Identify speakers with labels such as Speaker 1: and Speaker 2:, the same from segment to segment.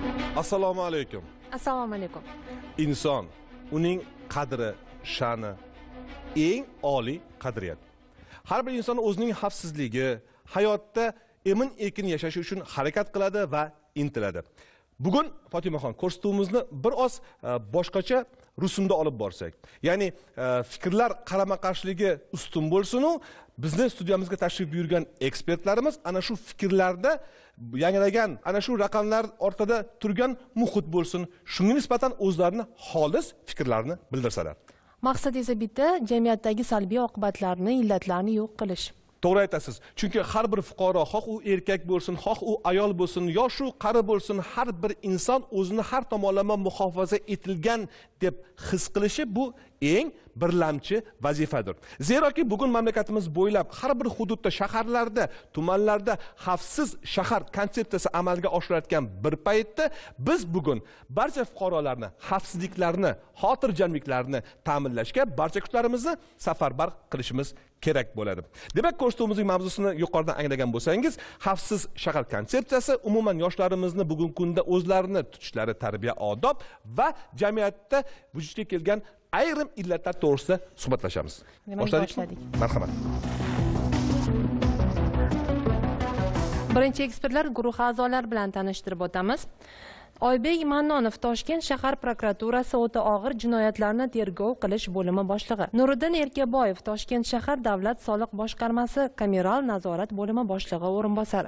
Speaker 1: Assalomu alaykum.
Speaker 2: Assalomu alaykum.
Speaker 1: Inson, uning qadri, sha'ni eng oliy qadriyat. Har bir inson o'zining xavfsizligi, hayotda emin-erkin yashash uchun harakat qiladi va intiladi. Bugun Fotimaxon ko'rsatuvimizni bir oz boshqacha rusumda olib borsak, ya'ni fikrlar qarama-qarshiligi ustun bo'lsin-u, bizning studiyamizga tashrif buyurgan ekspertlarimiz ana shu fikrlarda yangragan, ana shu raqamlar ortida turgan muhit bo'lsin, shunga nisbatan o'zlarini xolis fikrlarini bildirsalar.
Speaker 2: Maqsad esa bitta, jamiyatdagi salbiy oqibatlarni, illatlarni yo'q qilish.
Speaker 1: To'g'ri aytasiz. Chunki har bir fuqaro, xoh u erkak bo'lsin, xoh u ayol bo'lsin, yosh u qari bo'lsin, har bir inson o'zini har tomonlama muhofaza etilgan deb his qilishi bu eng birlamchi vazifadir. Zeroki bugun mamlakatimiz bo'ylab har bir hududda, shaharlarda, tumanlarda xavfsiz shahar konsepsiyasi amalga oshirilayotgan bir paytda biz bugun barcha fuqarolarni xavfsizliklarini, xotirjamliklarini ta'minlashga barcha kuchlarimizni safarbar qilishimiz kerak bo'ladi. Demak, ko'rsatuvimizning mavzusini yuqoridan anglagan bo'lsangiz, xavfsiz shahar konsepsiyasi umuman yoshlarimizni bugungi kunda o'zlarini tutishlari, tarbiya, odob va jamiyatda vujudga kelgan ayrim illatlar to'g'risida suhbatlashamiz. Boshladik. Marhamat.
Speaker 2: Birinchi ekspertlar guruhi a'zolari bilan tanishtirib o'tamiz. Oybek Mannonov, Toshkent shahar prokuraturasi o'ta og'ir jinoyatlarni tergov qilish bo'limi boshlig'i. Nuriddin Erkaboyev, Toshkent shahar davlat soliq boshqarmasi kameral nazorat bo'limi boshlig'i o'rinbosari.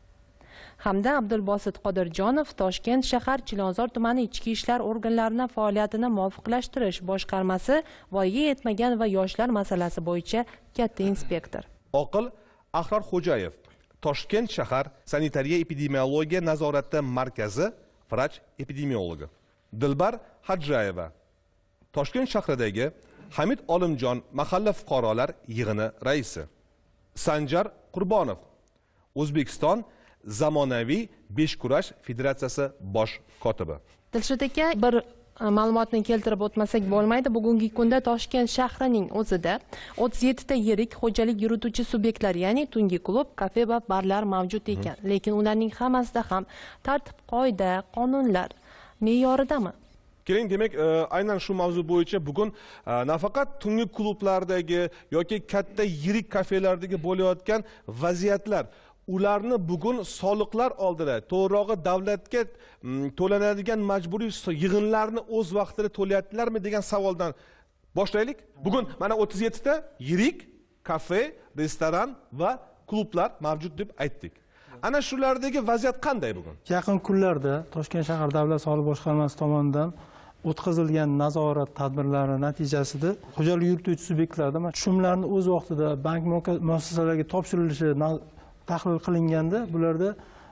Speaker 2: Hamda Abdulbosit Qodirjonov, Toshkent shahar Chilonzor tumani ichki ishlar organlarining faoliyatini muvofiqlashtirish boshqarmasi voyaga yetmagan va yoshlar masalasi bo'yicha katta inspektor.
Speaker 1: Oqil Ahror Xo'jayev, Toshkent shahar sanitariya epidemiologiya nazorati markazi vrach epidemiologi. Dilbar Hajjayeva, Toshkent shahridagi Hamid Olimjon mahalla fuqarolar yig'ini raisi. Sanjar Qurbonov, O'zbekiston zamonaviy beshkurash federatsiyasi bosh kotibi.
Speaker 2: Dilshod aka, bir ma'lumotni keltirib o'tmasak bo'lmaydi. Bugungi kunda Toshkent shahrining o'zida 37 ta yirik xo'jalik yurituvchi subyektlar, ya'ni tungi klub, kafe va barlar mavjud ekan. Lekin ularning hammasida ham tartib-qoida, qonunlar me'yoridami?
Speaker 1: Keling, demak, aynan shu mavzu bo'yicha bugun nafaqat tungi klublardagi yoki katta yirik kafelardagi bo'layotgan vaziyatlar, ularni bugun soliqlar oldida, to'g'rirog'i davlatga to'lanadigan majburiy yig'inlarni o'z vaqtida to'layaptilarmi degan savoldan boshlaylik. Bugun mana 37 ta yirik kafe, restoran va klublar mavjud deb aytdik. Ana shulardagi vaziyat qanday bugun?
Speaker 3: Yaqin kunlarda Toshkent shahar davlat soliq boshqarmasi tomonidan o'tkazilgan nazorat tadbirlari natijasida xo'jalik yurituvchi subyektlarda tushumlarni o'z vaqtida bank muassasalariga topshirilishi tahlil qilinganda, bularda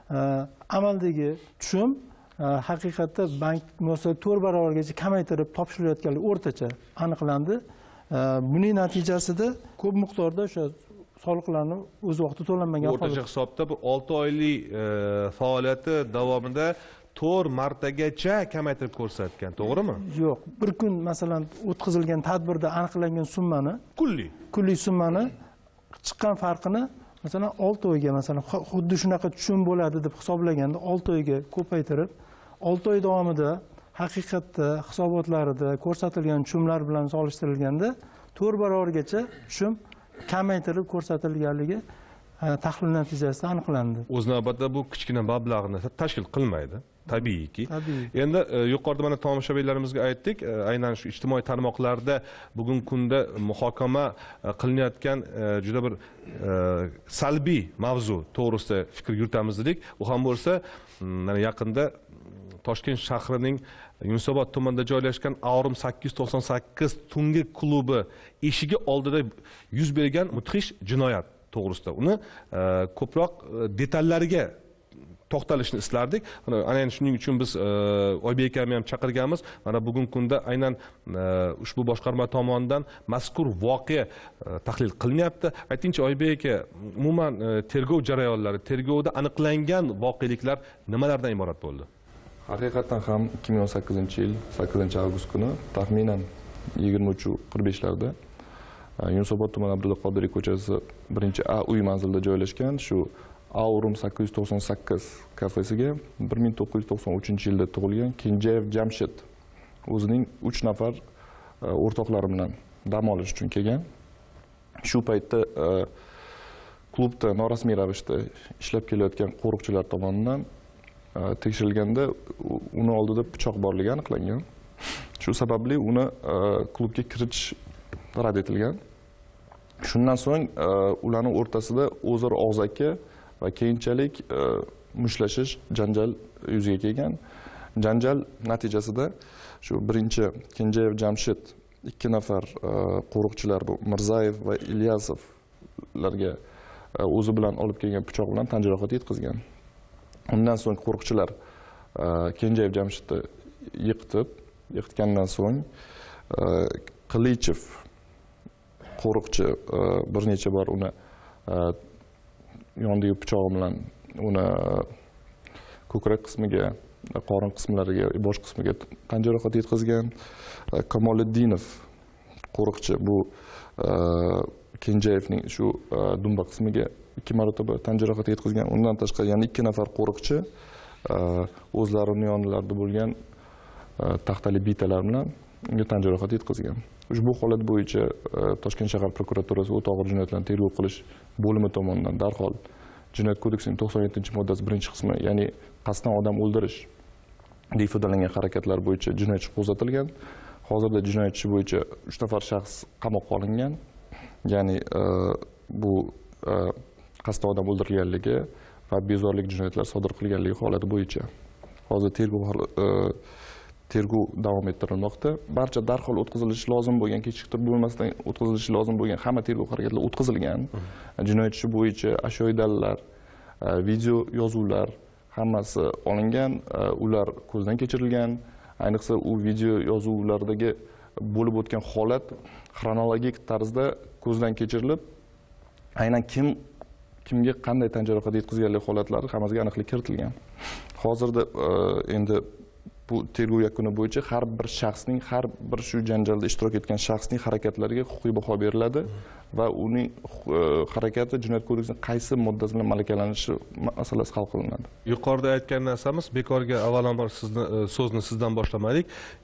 Speaker 3: amaldagi tushum haqiqatda bank muassasalari 4 barobargacha kamaytirib topshirilayotganligi o'rtacha aniqlandi. Buning natijasida ko'p miqdorda o'sha soliqlarni o'z vaqtida to'lanmagan
Speaker 1: o'rtacha hisobda bir 6 oylik faoliyati davomida 4 martagacha kamaytirib ko'rsatgan, to'g'rimi?
Speaker 3: Yo'q, bir kun masalan o'tkazilgan tadbirda aniqlangan summani, kunlik summani chiqqan farqini masalan 6 oyga, masalan xuddi shunaqa tushum bo'ladi deb hisoblaganda 6 oyga ko'paytirib, 6 oy davomida haqiqatda hisobotlarida ko'rsatilgan tushumlar bilan solishtirilganda 4 barobargacha tushum kamaytirib ko'rsatilganligi tahlil natijasida aniqlandi.
Speaker 1: O'z navbatida bu kichkina mablag'ni tashkil qilmaydi, tabiiyki. Endi yuqorida mana tomoshabinlarimizga aytdik, aynan shu ijtimoiy tarmoqlarda bugungi kunda muhokama qilinayotgan juda bir salbiy mavzu to'g'risida fikr yuritamiz dedik. U ham bo'lsa, mana yaqinda Toshkent shahrining Yunusobod tumanida joylashgan Avrim 898 tungi klubi eshigi oldida yuz bergan mudhish jinoyat to'g'risida. Uni ko'proq detallariga to'xtalishni islardik. Aynan shuning uchun biz Oybek akamni ham chaqirganmiz. Mana bugungi kunda aynan ushbu boshqarma tomonidan mazkur voqea tahlil qilinyapti. Aytingchi Oybek aka, umuman tergov jarayonlari, tergovda aniqlangan voqeliklar nimalardan iborat bo'ldi?
Speaker 4: Haqiqatan ham 2018-yil 8-avgust kuni taxminan 23:45 larda Yunusobod tumani Abdulla Qodiriy ko'chasi 1A uy manzilida joylashgan shu Aurum 898 kafesiga 1993-yilda tug'ilgan Kenjayev Jamshid o'zining 3 nafar o'rtoqlari bilan dam olish uchun kelgan. Shu paytda klubda norasmiy ravishda ishlab kelayotgan qo'riqchilar tomonidan tekshirilganda uni oldida pichoq borligi aniqlangan. Shu sababli uni klubga kiritish rad etilgan. Shundan so'ng ularning o'rtasida o'zaro og'zaki va keyinchalik mushtlashish, janjal yuzaga kelgan. Janjal natijasida shu birinchi Kenjayev Jamshid 2 nafar qo'riqchilar bu Mirzayev va Ilyasovlarga o'zi bilan olib kelgan pichoq bilan tan jarohati yetkazgan. Undan so'ng qo'riqchilar Kenjayev Jamshidni yiqitgandan so'ng Qilichev qo'riqchi bir necha bor uni yondagi pichog'i bilan uni ko'krak qismiga, qorin qismlariga, bosh qismiga tan jarohati yetkazgan. Kamoliddinov qo'riqchi bu Kenjayevning shu dumba qismiga 2 marotaba tan jarohati yetkazgan. Undan tashqari yana 2 nafar qo'riqchi o'zlarining yonlarida bo'lgan taxtali bitalar bilan unga tan jarohati yetkazgan. Ushbu holat bo'yicha Toshkent shahar prokuraturasi o't og'ir jinoyatlarni tergov qilish bo'limi tomonidan darhol Jinoyat kodeksining 97-moddasi 1-qismi, ya'ni qasddan odam o'ldirish deb ifodalangan harakatlar bo'yicha jinoyat ishi qo'zg'atilgan. Hozirda jinoyat ishi bo'yicha 3 nafar shaxs qamoqqa olingan. Ya'ni bu qasddan odam o'ldirilganligi va bezorilik jinoyatlar sodir qilganligi holati bo'yicha hozir tergov davom ettirilmoqda. Barcha darhol o'tkazilishi lozim bo'lgan, kechiktirib bo'lmasdan o'tkazilishi lozim bo'lgan hamma tergov harakatlari o'tkazilgan. Jinoyat ishi bo'yicha ashyoviy dalillar, video yozuvlar hammasi olingan, ular ko'zdan kechirilgan. Ayniqsa u video yozuvlardagi bo'lib o'tgan holat xronologik tarzda ko'zdan kechirilib, aynan kimga qanday tan jarohati yetkazganligi holatlari hammasiga aniqlik kiritilgan. Hozirda endi bu tergov yakuni bo'yicha har bir shaxsning, har bir shu janjalda ishtirok etgan shaxsning harakatlariga huquqiy baho beriladi va uning harakati Jinoyat kodeksining qaysi moddasi bilan malakalanishi masalasi hal qilinadi.
Speaker 1: Yuqorida aytgan narsamiz bekorga avvalambor so'zni sizdan boshlamadik.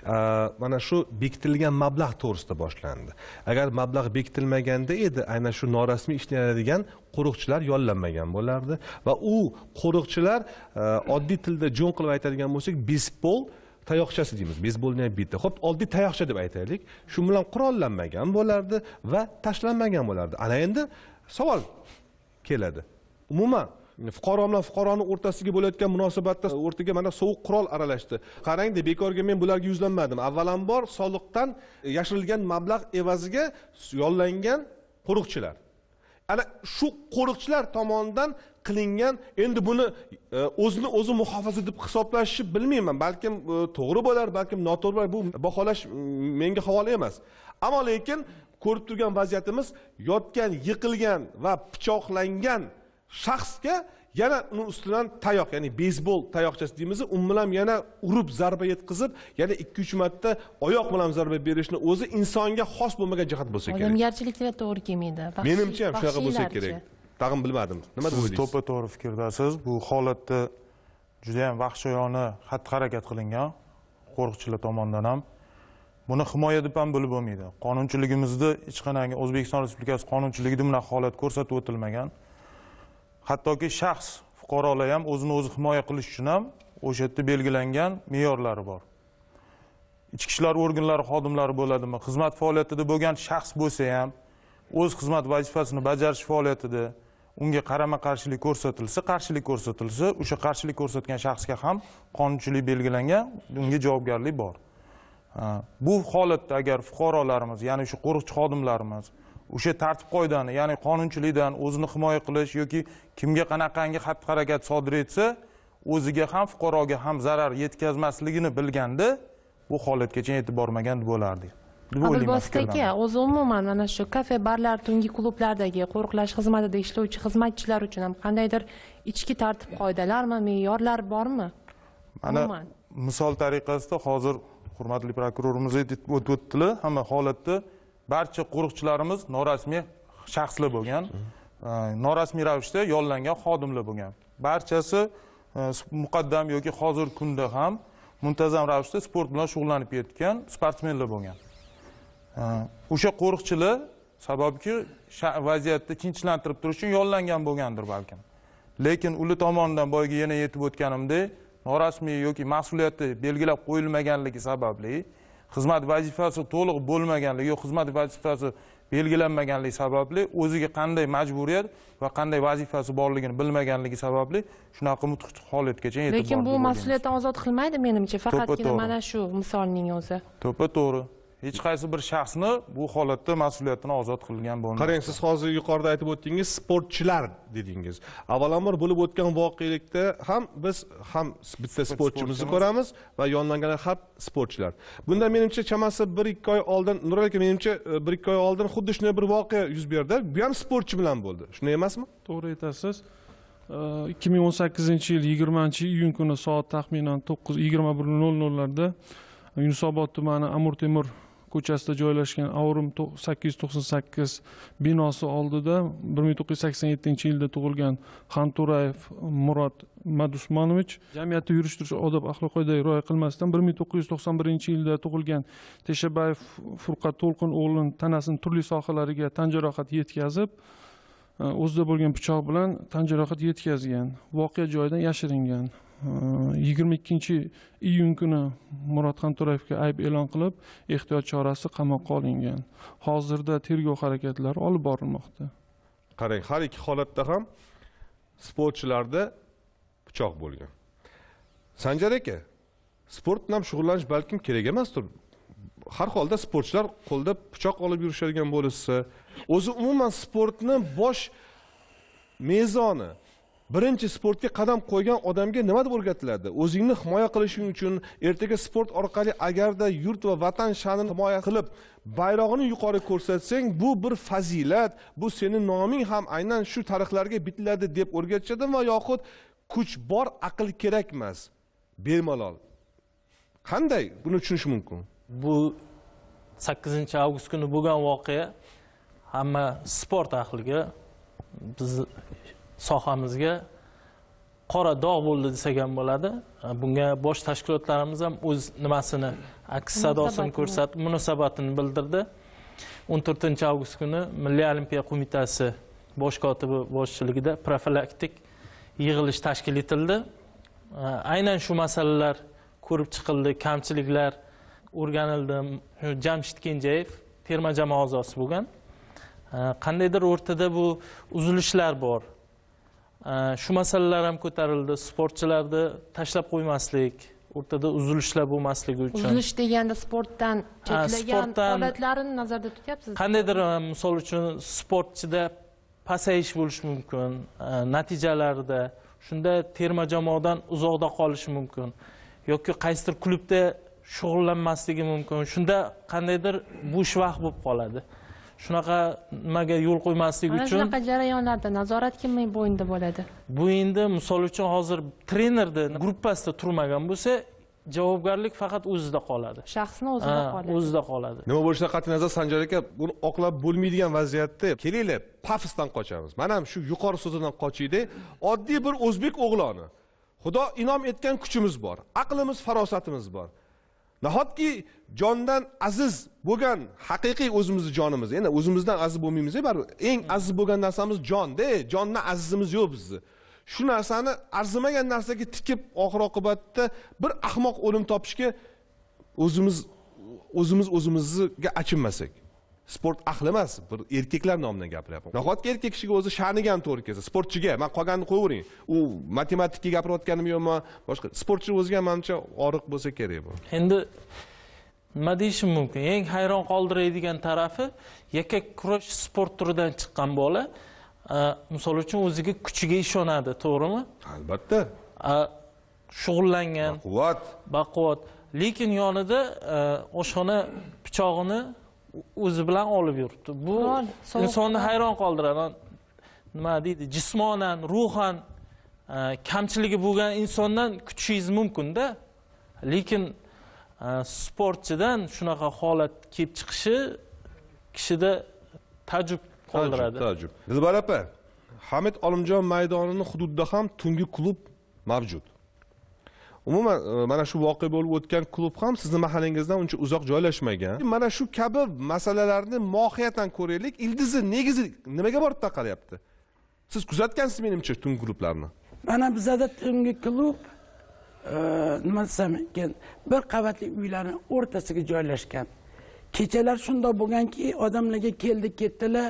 Speaker 1: Mana shu bekitilgan mablag' to'g'risida boshlandi. Agar mablag' bekitilmaganda edi, aynan shu norasmiy ishlaydigan qo'riqchilar yollanmagan bo'lardi va u qo'riqchilar oddiy tilda jo'n qilib aytadigan bo'lsak, besbol tayoqchasi deymiz. Besbolni ham bitta. Xo'p, oddiy tayoqcha deb aytaylik. Shu bilan qurollanmagan bo'lardi va tashlanmagan bo'lardi. Ana endi savol keladi. Umuman fuqaro bilan fuqaroning o'rtasiga bo'layotgan munosabatda o'rtaga mana sovuq qurol aralashdi. Qarang-da, bekorga men bularga yuzlanmadim. Avvalambor soliqdan yashirilgan mablag' evaziga yollangan qo'riqchilar. Ana shu qo'riqchilar tomonidan qilingan, endi buni o'zini o'zi muhofaza deb hisoblashni bilmayman. Balkim to'g'ri bo'lar, balkim noto'g'ri bo'lar. Bu baholash menga havola emas. Ammo lekin ko'rib turgan vaziyatimiz yotgan, yiqilgan va pichoqlangan shaxsga yana uning ustidan tayoq, ya'ni beysbol tayoqchasi deymiz, bilan yana urib zarba yetkazib, yana 2-3 marta oyoq bilan zarba berishni o'zi insonga xos bo'lmagan jihat bo'lsa kerak.
Speaker 2: Odamgarchilikka to'g'ri kelmaydi.
Speaker 1: Menimcha ham shunaqa bo'lsa kerak. Tag'in bilmadim. Nima deb o'ylaysiz?
Speaker 5: To'ppa-to'g'ri fikrdasiz. Bu holatda juda ham vahshiyona xatti-harakat qilingan qo'riqchilar tomonidan ham. Buni himoya deb ham bo'lib bo'lmaydi. Qonunchiligimizda hech qanday O'zbekiston Respublikasi qonunchiligida bunaqa holat ko'rsatib o'tilmagan. Hattoki shaxs, fuqarolar ham o'zini o'zi himoya qilish uchun ham o'sha yerda belgilangan me'yorlari bor. Ichki ishlar organlari xodimlari bo'ladimi, xizmat faoliyatida bo'lgan shaxs bo'lsa ham o'z xizmat vazifasini bajarish faoliyatida unga qarama-qarshilik ko'rsatilsa, o'sha qarshilik ko'rsatgan shaxsga ham qonunchilik belgilangan, unga javobgarlik bor. Bu holatda agar fuqarolarimiz, ya'ni shu qo'riqchi xodimlarimiz o'sha tartib qoidani, ya'ni qonunchilikdan o'zini himoya qilish yoki kimga qanaqangi xatti-harakat sodir etsa, o'ziga ham fuqaroga ham zarar yetkazmasligini bilganda bu holatgacha yetib bormagan bo'lardi.
Speaker 2: Abulbosit aka, o'zi umuman mana shu kafe, barlar, tungi klublardagi qo'riqlash xizmatida ishlovchi xizmatchilar uchun ham qandaydir ichki tartib qoidalarmi, me'yorlar bormi?
Speaker 5: Mana misol tariqasida hozir hurmatli prokurorimiz aytib o'tdilar, hamma holatda barcha qo'riqchilarimiz norasmiy shaxslar bo'lgan. norasmiy ravishda yollangan xodimlar bo'lgan. Barchasi muqaddam yoki hozirgi kunda ham muntazam ravishda sport bilan shug'ullanib ketgan sportsmenlar bo'lgan. O'sha qo'riqchilar sababki vaziyatni tinchlantirib turish uchun yollangan bo'lgandir balkim. Lekin ular tomonidan boyagi yana yetib o'tganimdek, norasmiy yoki mas'uliyati belgilab qo'yilmaganligi sababli, xizmat vazifasi to'liq bo'lmaganligi yoki xizmat vazifasi belgilanmaganligi sababli o'ziga qanday majburiyat va qanday vazifasi borligini bilmaganligi sababli shunaqa mudhish holatgacha yetib bordi.
Speaker 2: Lekin bu mas'uliyatdan ozod qilmaydi menimcha, faqatgina mana shu misolning o'zi.
Speaker 5: To'ppa-to'g'ri. Hech qaysi bir shaxsni bu holatda mas'uliyatdan ozod qilgan bo'lmaydi.
Speaker 1: Qarang, siz hozir yuqorida aytib o'tdingiz, sportchilar dedingiz. Avvalambor bo'lib o'tgan voqelikda ham biz ham bitta sportchimizni ko'ramiz va yonlanganlar ham sportchilar. Bunda menimcha chamasi 1-2 oy oldin, Nurali aka, menimcha 1-2 oy oldin xuddi shunday bir voqea yuz berdi. Bu ham sportchi bilan bo'ldi. Shunday emasmi?
Speaker 6: To'g'ri aytasiz. 2018-yil 20-iyun kuni soat taxminan 9:21:00 larda Yunusobod tumani Amur Temur ko'chasida joylashgan Aurum 898 binosi oldida 1987-yilda tug'ilgan Xanturayev Murod Madusmonovich jamiyatda yurish-turish odob axloq qoidalariga rioya qilmasdan 1991-yilda tug'ilgan Teshabayev Furqat To'lqin o'g'lining tanasining turli sohalariga tan jarohati yetkazib, o'zida bo'lgan pichoq bilan tan jarohati yetkazgan. Voqea joyidan yashiringan. 22-iyun kuni Murod Xanturayevga ayb e'lon qilib, ehtiyot chorasi qamoqqa olingan. Hozirda tergov harakatlari olib borilmoqda.
Speaker 1: Qarang, har ikki holatda ham sportchilarda pichoq bo'lgan. Sanjar aka, sport bilan shug'ullanish balkim kerak emasdir. Har holda sportchilar qo'lda pichoq olib yurishadigan bo'lsa, o'zi umuman sportni bosh mezoni, birinchi sportga qadam qo'ygan odamga nima deb o'rgatiladi? O'zingni himoya qilishing uchun ertaga sport orqali agarda yurt va vatan sha'nini himoya qilib, bayrog'ini yuqori ko'rsatsang, bu bir fazilat, bu sening noming ham aynan shu tarixlarga bitiladi deb o'rgatishadi va yoxud kuch bor, aql kerak emas. Bemalol. Qanday buni tushunish mumkin?
Speaker 7: Bu 8-avgust kuni bo'lgan voqea hamma sport ahliga, biz sohamizga qora dog' bo'ldi desak ham bo'ladi. Bunga bosh tashkilotlarimiz ham o'z nimasini, aks sadosini ko'rsatib, munosabatini bildirdi. 14-avgust kuni Milliy olimpiya qo'mitasi bosh kotibi boshchiligida profilaktik yig'ilish tashkil etildi. Aynan shu masalalar ko'rib chiqildi, kamchiliklar o'rganildi. Jamshid Kenjayev terma jamoa a'zosi bo'lgan. Qandaydir o'rtada bu uzilishlar bor. Shu masalalar ham ko'tarildi. Sportchilarni tashlab qo'ymaslik, o'rtada uzilishlar bo'lmasligi uchun.
Speaker 2: Uzilish deganda sportdan cheklagan holatlarini nazarda tutyapsiz.
Speaker 7: Qandaydir misol uchun sportchida pasayish bo'lishi mumkin, natijalarida, shunda terma jamoadan uzoqda qolishi mumkin yoki qaysidir klubda shug'ullanmasligi mumkin. Shunda qandaydir bo'sh vaqt bo'lib qoladi. Shunaqa nimaga yo'l qo'ymaslik uchun.
Speaker 2: Shunaqa jarayonlarda nazorat kimning bo'yinda bo'ladi?
Speaker 7: Bu endi misol uchun hozir trenerni gruppasida turmagan bo'lsa, javobgarlik faqat o'zida qoladi.
Speaker 2: Shaxsning o'zida qoladi.
Speaker 7: O'zida qoladi.
Speaker 1: Nima bo'lishidan qat'iy nazar Sanjar aka, buni oqlab bo'lmaydigan vaziyatda kelinglar, pafosdan qochamiz. Mana ham shu yuqori so'zidan qochaylik. Oddiy bir o'zbek o'g'loni. Xudo inom etgan kuchimiz bor, aqlimiz, farosatimiz bor. Nahotki jondan aziz bo'lgan haqiqiy o'zimizni jonimiz, ya'ni o'zimizdan aziz bo'lmaymiz, baribir eng aziz bo'lgan narsamiz jon-da, jondan azizimiz yo'q bizni. Shu narsani arzimagan narsaga tikib oxir oqibatda bir ahmoq o'lim topishga o'zimizga achinmasak. Sport ahli emas, bir erkaklar nomidan gapiryapman. Nahotki erkak kishiga o'zi sha'niga ham to'g'ri kelsa, sportchiga, men qolganini qo'yavering. U matematikka gapirayotganim yo'qmi, boshqa. Sportchi o'ziga menimcha oriq bo'lsa kerak bu.
Speaker 7: Endi nima deyishim mumkin? Eng hayron qoldiradigan tarafi, yakka kurash sport turidan chiqqan bola, misol uchun o'ziga kuchiga ishonadi, to'g'rimi?
Speaker 1: Albatta.
Speaker 7: Shug'ullangan,
Speaker 1: baquvvat.
Speaker 7: Lekin yonida oshxona pichog'ini o'zi bilan olib yuribdi. Bu insonni hayron qoldiradi. Nima deydi? Jismonan, ruhan kamchiligi bo'lgan insondan kutishingiz mumkin-da. Lekin sportchidan shunaqa holat kelib chiqishi kishida ta'jub qoldiradi.
Speaker 1: Ta'jub. Dilbar opa, Hamid Olimjon maydonining hududida ham tungi klub mavjud. Umuman mana shu voqea bo'lib o'tgan klub ham sizning mahallangizdan uncha uzoq joylashmagan. Mana shu kabi masalalarni mohiyatan ko'raylik. Ildizi, negizi nimaga borib taqalyapti? Siz kuzatgansiz menimcha tungi klublarni.
Speaker 8: Mana bizda tungi klub nima desam ekan, bir qavatli uylarning o'rtasiga joylashgan. Kechalar shunday bo'lganki, odamlarga keldi ketdilar,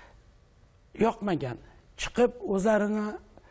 Speaker 8: yoqmagan. Chiqib o'zlarini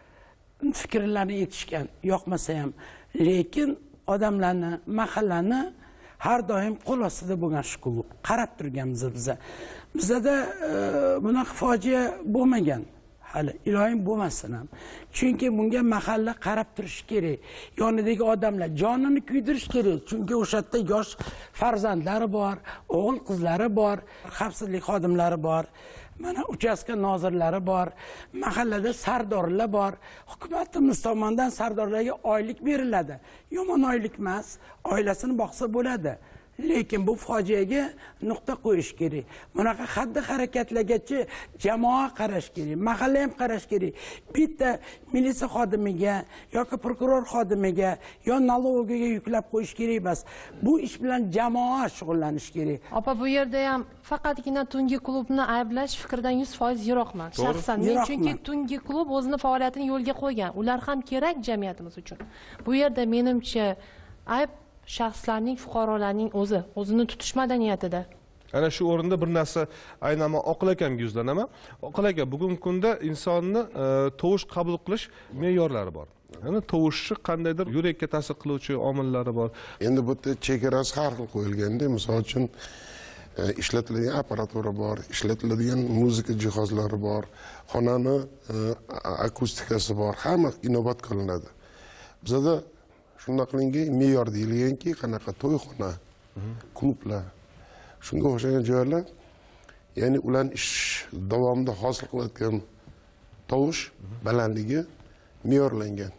Speaker 8: fikrlarini aytishgan, yoqmasa ham. Lekin odamlarni, mahallani har doim qo'l ostida bo'lgan shu klub. Qarab turganmiz biz. Bizda bunaqa fojia bo'lmagan. Hali ilohim bo'lmasin ham. Chunki bunga mahalla qarab turish kerak. Yonidagi odamlar jonini kuydirish kerak. Chunki o'sha yerda yosh farzandlari bor, o'g'il qizlari bor, xavfsizlik xodimlari bor. Mana uchastka nozirlari bor, mahallada sardorlar bor. Hukumatimiz tomonidan sardorlarga oylik beriladi. Yomon oylik emas, oilasini boqsa bo'ladi. Lekin bu fojiaga nuqta qo'yish kerak. Bunaqa xatti harakatlargacha jamoa qarash kerak, mahalla ham qarash kerak. Bitta militsiya xodimiga yoki prokuror xodimiga yo налоговga yuklab qo'yish kerak emas. Bu ish bilan jamoa shug'ullanish kerak.
Speaker 2: Opa, bu yerda ham faqatgina tungi klubni ayblash fikrdan 100% yiroqman. Shaxsan men chunki tungi klub o'zini faoliyatini yo'lga qo'ygan. Ular ham kerak jamiyatimiz uchun. Bu yerda menimcha ayb shaxslarning, fuqarolarning o'zini tutish madaniyatida.
Speaker 1: Ana shu o'rinda bir narsa aynan Oqil akamga yuzlanaman. Oqil aka, bugungi kunda insonni tovush qabul qilish me'yorlari bor. Ya'ni tovushni qandaydir yurakka ta'sir qiluvchi omillari bor.
Speaker 9: Endi bu yerda chegarasi har xil qo'yilganda, misol uchun ishlatiladigan apparatura bor, ishlatiladigan muzika jihozlari bor, xonani akustikasi bor, hamma inobatga olinadi. Bizda shunday qilingan me'yor deyilganki, qanaqa to'yxona, klublar, shunga o'xshagan joylar, ya'ni ularning ish davomida hosil qilayotgan tovush balandligi me'yorlangan.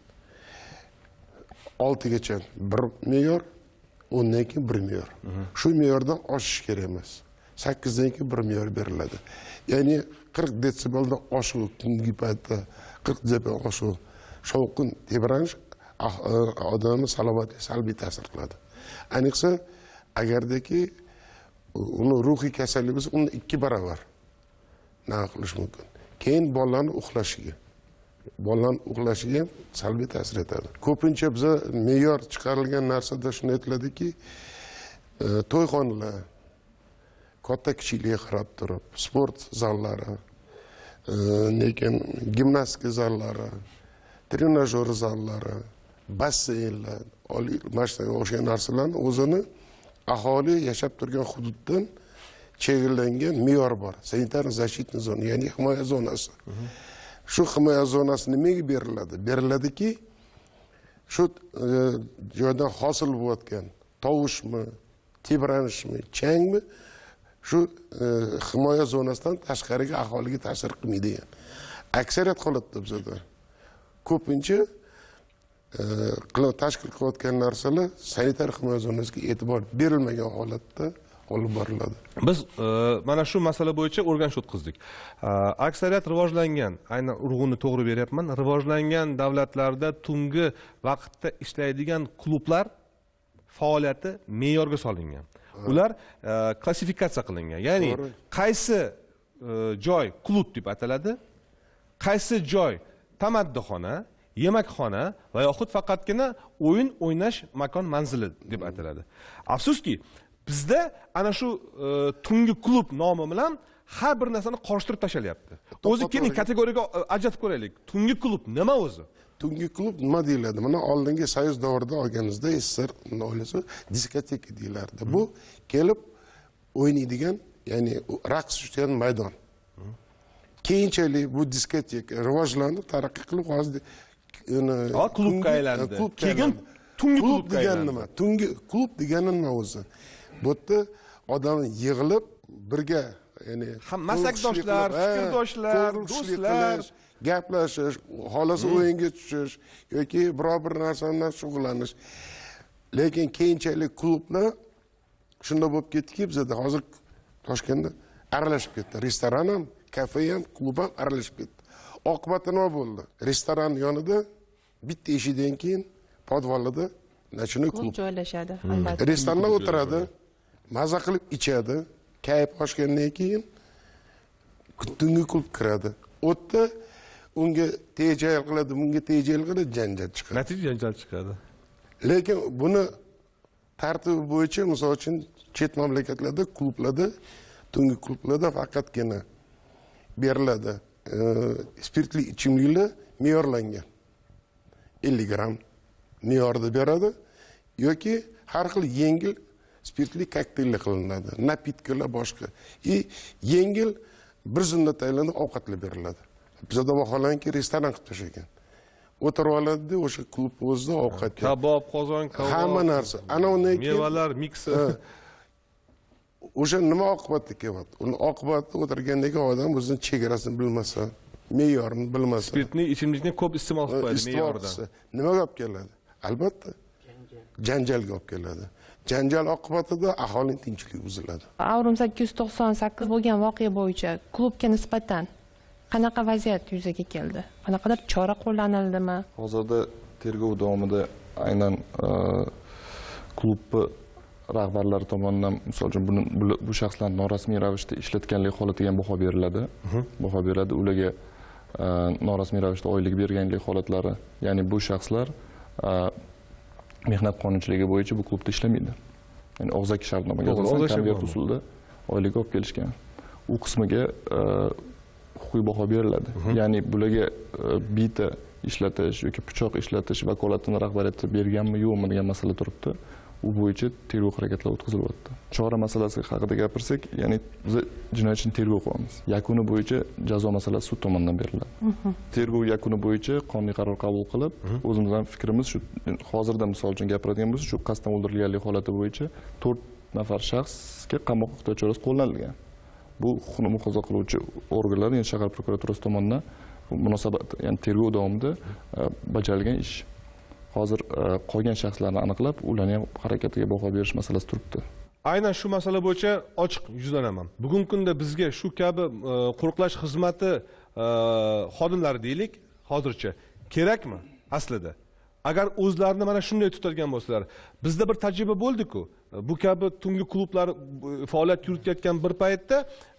Speaker 9: 6 gacha bir me'yor, 10 dan keyin bir me'yor. Shu me'yordan oshish kerak emas. 8 dan keyin bir me'yor beriladi. Ya'ni 40 desibeldan oshuv tungi paytda 40 desibel oshuv shovqin tebranish odamni salohiyatiga salbiy ta'sir qiladi. Ayniqsa agardaki uni ruhiy kasallik bo'lsa, uni 2 barobar nima qilish mumkin. Keyin bolalarning uxlashiga ham salbiy ta'sir etadi. Ko'pincha bizda me'yor chiqarilgan narsada shuni aytiladiki, to'yxonalar katta kichikligiga qarab turib, sport zallari, lekin gimnastika zallari, trenajyor zallari, basseynlar, mashinaga o'xshagan narsalarni o'zini aholi yashab turgan hududdan chegaralangan me'yor bor. Sanitar-защитный zona, ya'ni himoya zonasi. Shu himoya zonasi nimaga beriladi? Beriladiki, shu joydan hosil bo'layotgan tovushmi, tebranishmi, changmi shu himoya zonasidan tashqariga aholiga ta'sir qilmaydigan. Aksariyat holatda bizda ko'pincha tashkil qilayotgan narsalar sanitar himoya zonasiga e'tibor berilmagan holatda olib boriladi.
Speaker 1: Biz mana shu masala bo'yicha o'rganish o'tkazdik. Aksariyat rivojlangan, aynan urg'uni to'g'ri beryapman, rivojlangan davlatlarda tungi vaqtda ishlaydigan klublar faoliyati me'yorga solingan. Ular klassifikatsiya qilingan. Ya'ni qaysi joy klub deb ataladi, qaysi joy tamaddixona, yemakxona va yoxud faqatgina o'yin o'ynash makon manzili deb ataladi. Afsuski, bizda ana shu tungi klub nomi bilan har bir narsani qorishtirib tashalyapti. O'zi keling kategoriyaga ajratib ko'raylik. Tungi klub nima o'zi?
Speaker 9: Tungi klub nima deyiladi? Mana oldingi soyuz davrida olganingizda SSR oilasi diskoteka deyilardi. Bu kelib o'ynaydigan, ya'ni raqs tushgan maydon. Keyinchalik bu diskoteka rivojlanib, taraqqiy qilib hozir
Speaker 1: klubga aylandi. Keyin tungi klub
Speaker 9: degani nima? Tungi klub degani nima o'zi? Bu yerda odam yig'ilib birga, ya'ni
Speaker 1: maslakdoshlar, fikrdoshlar, do'stlar
Speaker 9: gaplashish, xolasi o'yinga tushish yoki biror bir narsa bilan shug'ullanish. Lekin keyinchalik klublar shunda bo'lib ketdiki, bizda hozir Toshkentda aralashib ketdi. Restoran ham, kafe ham, klub ham aralashib ketdi. Oqibati nima bo'ldi? Restoran yonida bitta eshikdan keyin podvalida nashini klub
Speaker 2: joylashadi, albatta.
Speaker 9: Restoranda o'tiradi, maza qilib ichadi, kayf oshgandan keyin tungi klub kiradi. O'tda unga tejayl qiladi, bunga tejayl qiladi, janjal chiqadi.
Speaker 1: Natija janjal chiqadi.
Speaker 9: Lekin buni tartibi bo'yicha, misol uchun, chet mamlakatlarda klublarda, tungi klublarda faqatgina beriladi. Spirtli ichimliklar me'yorlangan. 50 gram me'yorda beradi yoki har xil yengil spirtli kokteyl qilinadi, napitkalar boshqa. Yengil bir zumda tayyorlanib ovqatlar beriladi. Bizda vaholanki restoran qilib tashlagan. O'tirib oladi, o'sha klub o'zida ovqat.
Speaker 1: Kabob, qozon, kabob.
Speaker 9: Hamma narsa. Ana undan keyin
Speaker 1: mevalar miksi.
Speaker 9: O'sha nima oqibatda kelyapti? Uni oqibati o'tirgandagi odam o'zining chegarasini bilmasa, me'yorini bilmasa,
Speaker 1: spirtli ichimlikni ko'p iste'mol qilib qo'yadi me'yordan.
Speaker 9: Nimaga olib keladi? Albatta, janjalga olib keladi. Janjal oqibatida aholining tinchligi buziladi.
Speaker 2: Avrum 898 bo'lgan voqea bo'yicha klubga nisbatan qanaqa vaziyat yuzaga keldi? Qanaqadir chora qo'llanildimi?
Speaker 4: Hozirda tergov davomida aynan klubni rahbarlari tomonidan, misol uchun, bu shaxslarni norasmiy ravishda ishlatganlik holatiga ham baho beriladi. Baho beriladi. Ularga norasmiy ravishda oylik berganlik holatlari, ya'ni bu shaxslar mehnat qonunchiligi bo'yicha bu klubda ishlamaydi. Ya'ni og'zaki shartnomaga asosan konvert usulida oylik olib kelishgan. U qismiga huquqiy baho beriladi. Ya'ni bularga bita ishlatish yoki pichoq ishlatish vakolatini rahbariyati berganmi yo'qmi degan masala turibdi. U bo'yicha tergov harakatlari o'tkazilyapti. Chora masalasi haqida gapirsak, ya'ni biz jinoyat ishini tergov qilamiz. Yakuni bo'yicha jazo masalasi sud tomonidan beriladi. Tergov yakuni bo'yicha qonuniy qaror qabul qilib, o'zimizdan fikrimiz shu, hozirda misol uchun gapiradigan bo'lsak, shu qasddan o'ldirilganlik holati bo'yicha 4 nafar shaxsga qamoq ehtiyot chorasi qo'llanilgan. Bu huquqni muhofaza qiluvchi organlar, ya'ni shahar prokuraturasi tomonidan munosabat, ya'ni tergov davomida bajarilgan ish. Hozir qolgan shaxslarni aniqlab, ularni ham harakatiga baho berish masalasi turibdi.
Speaker 1: Aynan shu masala bo'yicha ochiq yuzlanaman. Bugungi kunda bizga shu kabi qo'riqlash xizmati xodimlari deylik, hozircha kerakmi aslida? Agar o'zlarini mana shunday tutadigan bo'lsalar, bizda bir tajriba bo'ldi-ku. Bu kabi tungi klublar faoliyat yuritayotgan bir paytda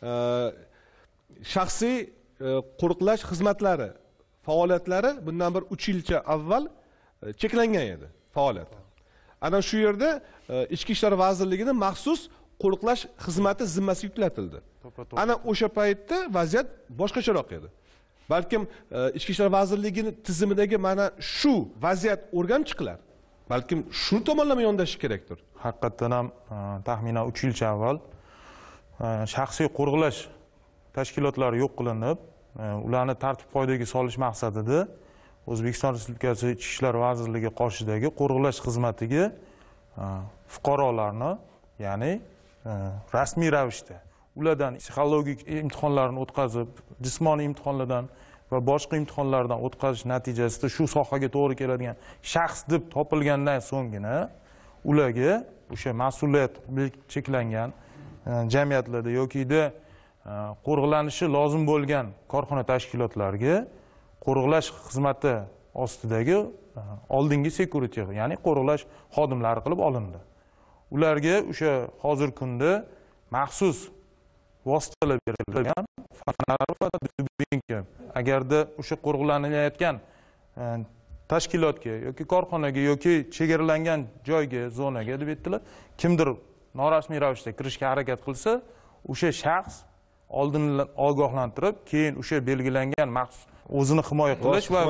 Speaker 1: shaxsiy qo'riqlash xizmatlari faoliyatlari bundan bir 3 yilcha avval cheklangan edi faoliyat. Ana shu yerda Ichki ishlar vazirligining maxsus qo'riqlash xizmati zimmasiga yuklatildi. Ana o'sha paytda vaziyat boshqacharoq edi. Balkim Ichki ishlar vazirligining tizimidagi mana shu vaziyat o'rganib chiqilar. Balkim shu tomonlama yondashish kerakdir.
Speaker 5: Haqiqatan ham taxminan 3 yilcha avval shaxsiy qo'riqlash tashkilotlari yo'q qilinib, ularni tartib qoidaga solish maqsadida O'zbekiston Respublikasi Ichki ishlar vazirligi qoshidagi qo'riqlash xizmatiga fuqarolarni, ya'ni rasmiy ravishda ulardan psixologik imtihonlarni o'tkazib, jismoniy imtihonlardan va boshqa imtihonlardan o'tkazish natijasida shu sohaga to'g'ri keladigan shaxs deb topilgandan so'nggina ularga o'sha mas'uliyat cheklangan jamiyatlarda yokida qo'riqlanishi lozim bo'lgan korxona tashkilotlariga qo'riqlash xizmati ostidagi oldingi security, ya'ni qo'riqlash xodimlari qilib olindi. Ularga o'sha hozirgi kunda maxsus vositalar berilgan, fonar va dubinka. Agarda o'sha qo'riqlanilayotgan tashkilotga yoki korxonaga yoki chegaralangan joyga, zonaga deb aytdilar, kimdir norasmiy ravishda kirishga harakat qilsa, o'sha shaxs oldin ogohlantirib, keyin o'sha belgilangan maxsus o'zini himoya qilish va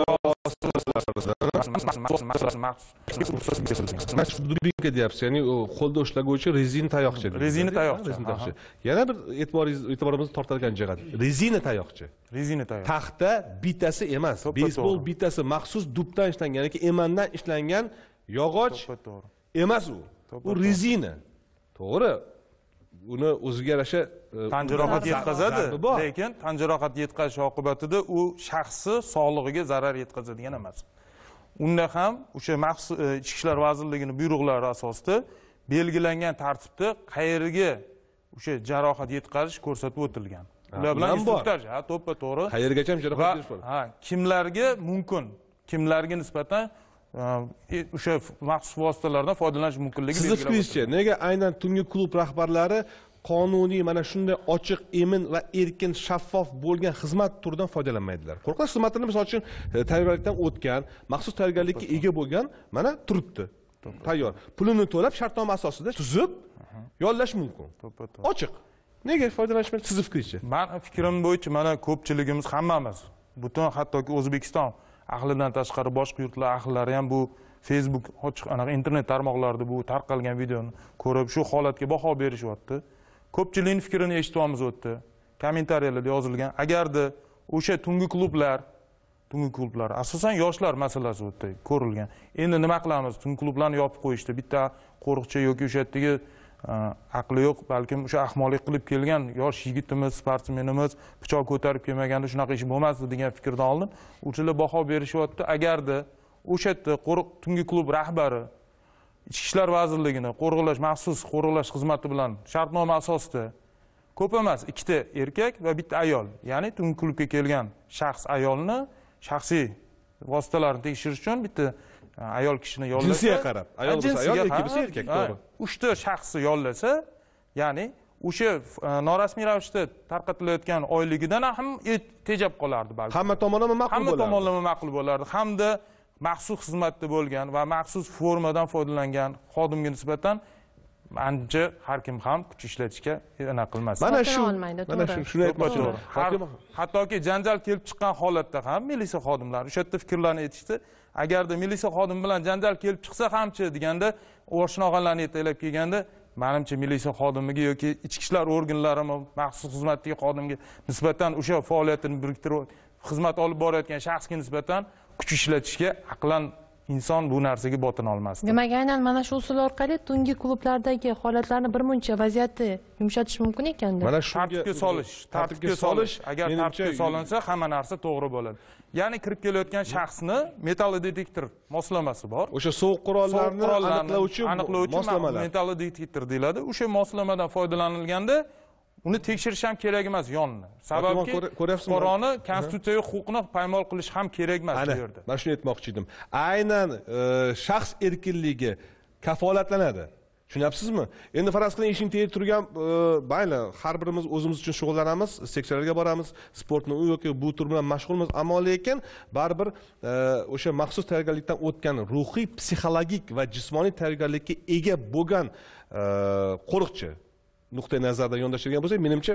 Speaker 1: dubinka deyapsiz, ya'ni qo'lda ushlaguvchi rezina tayoqcha.
Speaker 5: Rezina tayoqcha.
Speaker 1: Yana bir e'tiborimizni tortadigan jihat, rezina tayoqcha.
Speaker 5: Rezina tayoqcha.
Speaker 1: Taxta bitasi emas, beysbol bitasi maxsus dubdan ishlangan, ya'ni emandan ishlangan yog'och emas u. U rezina. To'g'ri. Uni o'ziga yarasha
Speaker 5: tan jarohati yetkazadi, lekin tan jarohati yetkazish oqibatida u shaxsi sog'lig'iga zarar yetkazadigan emas. Unda ham o'sha maxsus Ichki ishlar vazirligining buyruqlari asosida belgilangan tartibda qayerga o'sha jarohat yetkazish ko'rsatib o'tilgan. ular bilan
Speaker 1: ular ham bor.
Speaker 5: instruktaj, ha, to'ppa to'g'ri.
Speaker 1: Qayergacha ham jarohat
Speaker 5: Va
Speaker 1: berish bor.
Speaker 5: ha, kimlarga mumkin, kimlarga nisbatan o'sha maxsus vositalardan foydalanish mumkinligi
Speaker 1: Sizni fikringizcha, nega aynan tungi klub rahbarlari qonuniy mana shunday ochiq, emin va erkin, shaffof bo'lgan xizmat turidan foydalanmaydilar? Qo'riqlash xizmatini misol uchun tayyorgarlikdan o'tgan, maxsus tayyorgarlikka ega bo'lgan mana turibdi. Tayyor. Pulini to'lab shartnoma asosida tuzib yollash mumkin. Ochiq. Nega foydalanishmaydi sizni fikringizcha?
Speaker 5: Men fikrim bo'yicha mana ko'pchiligimiz hammamiz, butun hattoki O'zbekiston ahlidan tashqari boshqa yurtlar ahllari ham bu Facebook ochiq anaqa internet tarmoqlarida bu tarqalgan videoni ko'rib shu holatga baho berishyapti. Ko'pchilikning fikrini eshityapmiz o'tdi. Kommentariyalarda yozilgan. Agarda o'sha tungi klublar asosan yoshlar masalasi o'tdi ko'rilgan. Endi nima qilamiz? Tungi klublarni yopib qo'yishdi. Bitta qo'riqchi yoki o'sha yerdagi aqli yo'q, balkim o'sha ahmoqlik qilib kelgan yosh yigitimiz, sportsmenimiz pichoq ko'tarib kelmaganda shunaqa ish bo'lmasdi degan fikrdan oldin uchilar baho berishyapti. Agarda o'sha yerda tungi klub rahbari Ichki ishlar vazirligini maxsus qo'riqlash xizmati bilan shartnoma asosida ko'p emas, ikkita erkak va bitta ayol, ya'ni tungi klubga kelgan shaxs ayolni shaxsiy vositalarni tekshirish uchun bitta ayol kishini yollasa,
Speaker 1: jinsiga qarab, ayol bo'lsa ayol, erkak bo'lsa erkak, to'g'ri.
Speaker 5: 3 ta shaxsni yollasa, ya'ni o'sha norasmiy ravishda tarqatilayotgan oyligidan ham tejab qolardi balki.
Speaker 1: Hamma tomonlama ma'qul bo'lardi.
Speaker 5: Hamma tomonlama ma'qul bo'lardi. Hamda maxsus xizmatda bo'lgan va maxsus formadan foydalangan xodimga nisbatan ancha har kim ham kuch ishlatishga anaqa qilmas.
Speaker 1: Mana shuni aytmoqchi.
Speaker 5: Hattoki janjal kelib chiqqan holatda ham militsiya xodimlari o'sha yerda fikrlarni aytishdi. Agarda militsiya xodimi bilan janjal kelib chiqsa hamchi deganda, oshna og'alarni yetaklab kelganda, menimcha militsiya xodimiga yoki ichki ishlar organlari maxsus xizmatdagi xodimga nisbatan o'sha faoliyatini biriktirib xizmat olib borayotgan shaxsga nisbatan kuch ishlatishga aqlan inson bu narsaga botina olmasdi.
Speaker 2: Demak, aynan mana shu usul orqali tungi klublardagi holatlarni birmuncha vaziyatni yumshatish mumkin ekanda.
Speaker 1: Mana shu
Speaker 5: tartibga solish, agar tartibga solinsa, hamma narsa to'g'ri bo'ladi. Ya'ni kirib kelayotgan shaxsni metal detektor moslamasi bor.
Speaker 1: O'sha sovuq qurollarni aniqlovchi moslamalar.
Speaker 5: Metal detektor deyiladi. O'sha moslamadan foydalanilganda uni tekshirish ham kerak emas yonni. Sababki fuqaroni konstitutsiyaviy huquqini poymol qilish ham kerak emas bu yerda.
Speaker 1: Mana shuni aytmoqchi edim. Aynan shaxs erkinligi kafolatlanadi. Tushunyapsizmi? Endi faraz qiling, ishing tegib turgan, mayli, har birimiz o'zimiz uchun shug'ullanamiz, seksiyalarga boramiz, sportni u yoki bu tur bilan mashg'ulmiz, ammo lekin baribir o'sha maxsus tayyorgarlikdan o'tgan ruhiy, psixologik va jismoniy tayyorgarlikka ega bo'lgan qo'riqchi nuqtai nazardan yondashtirgan bo'lsak, menimcha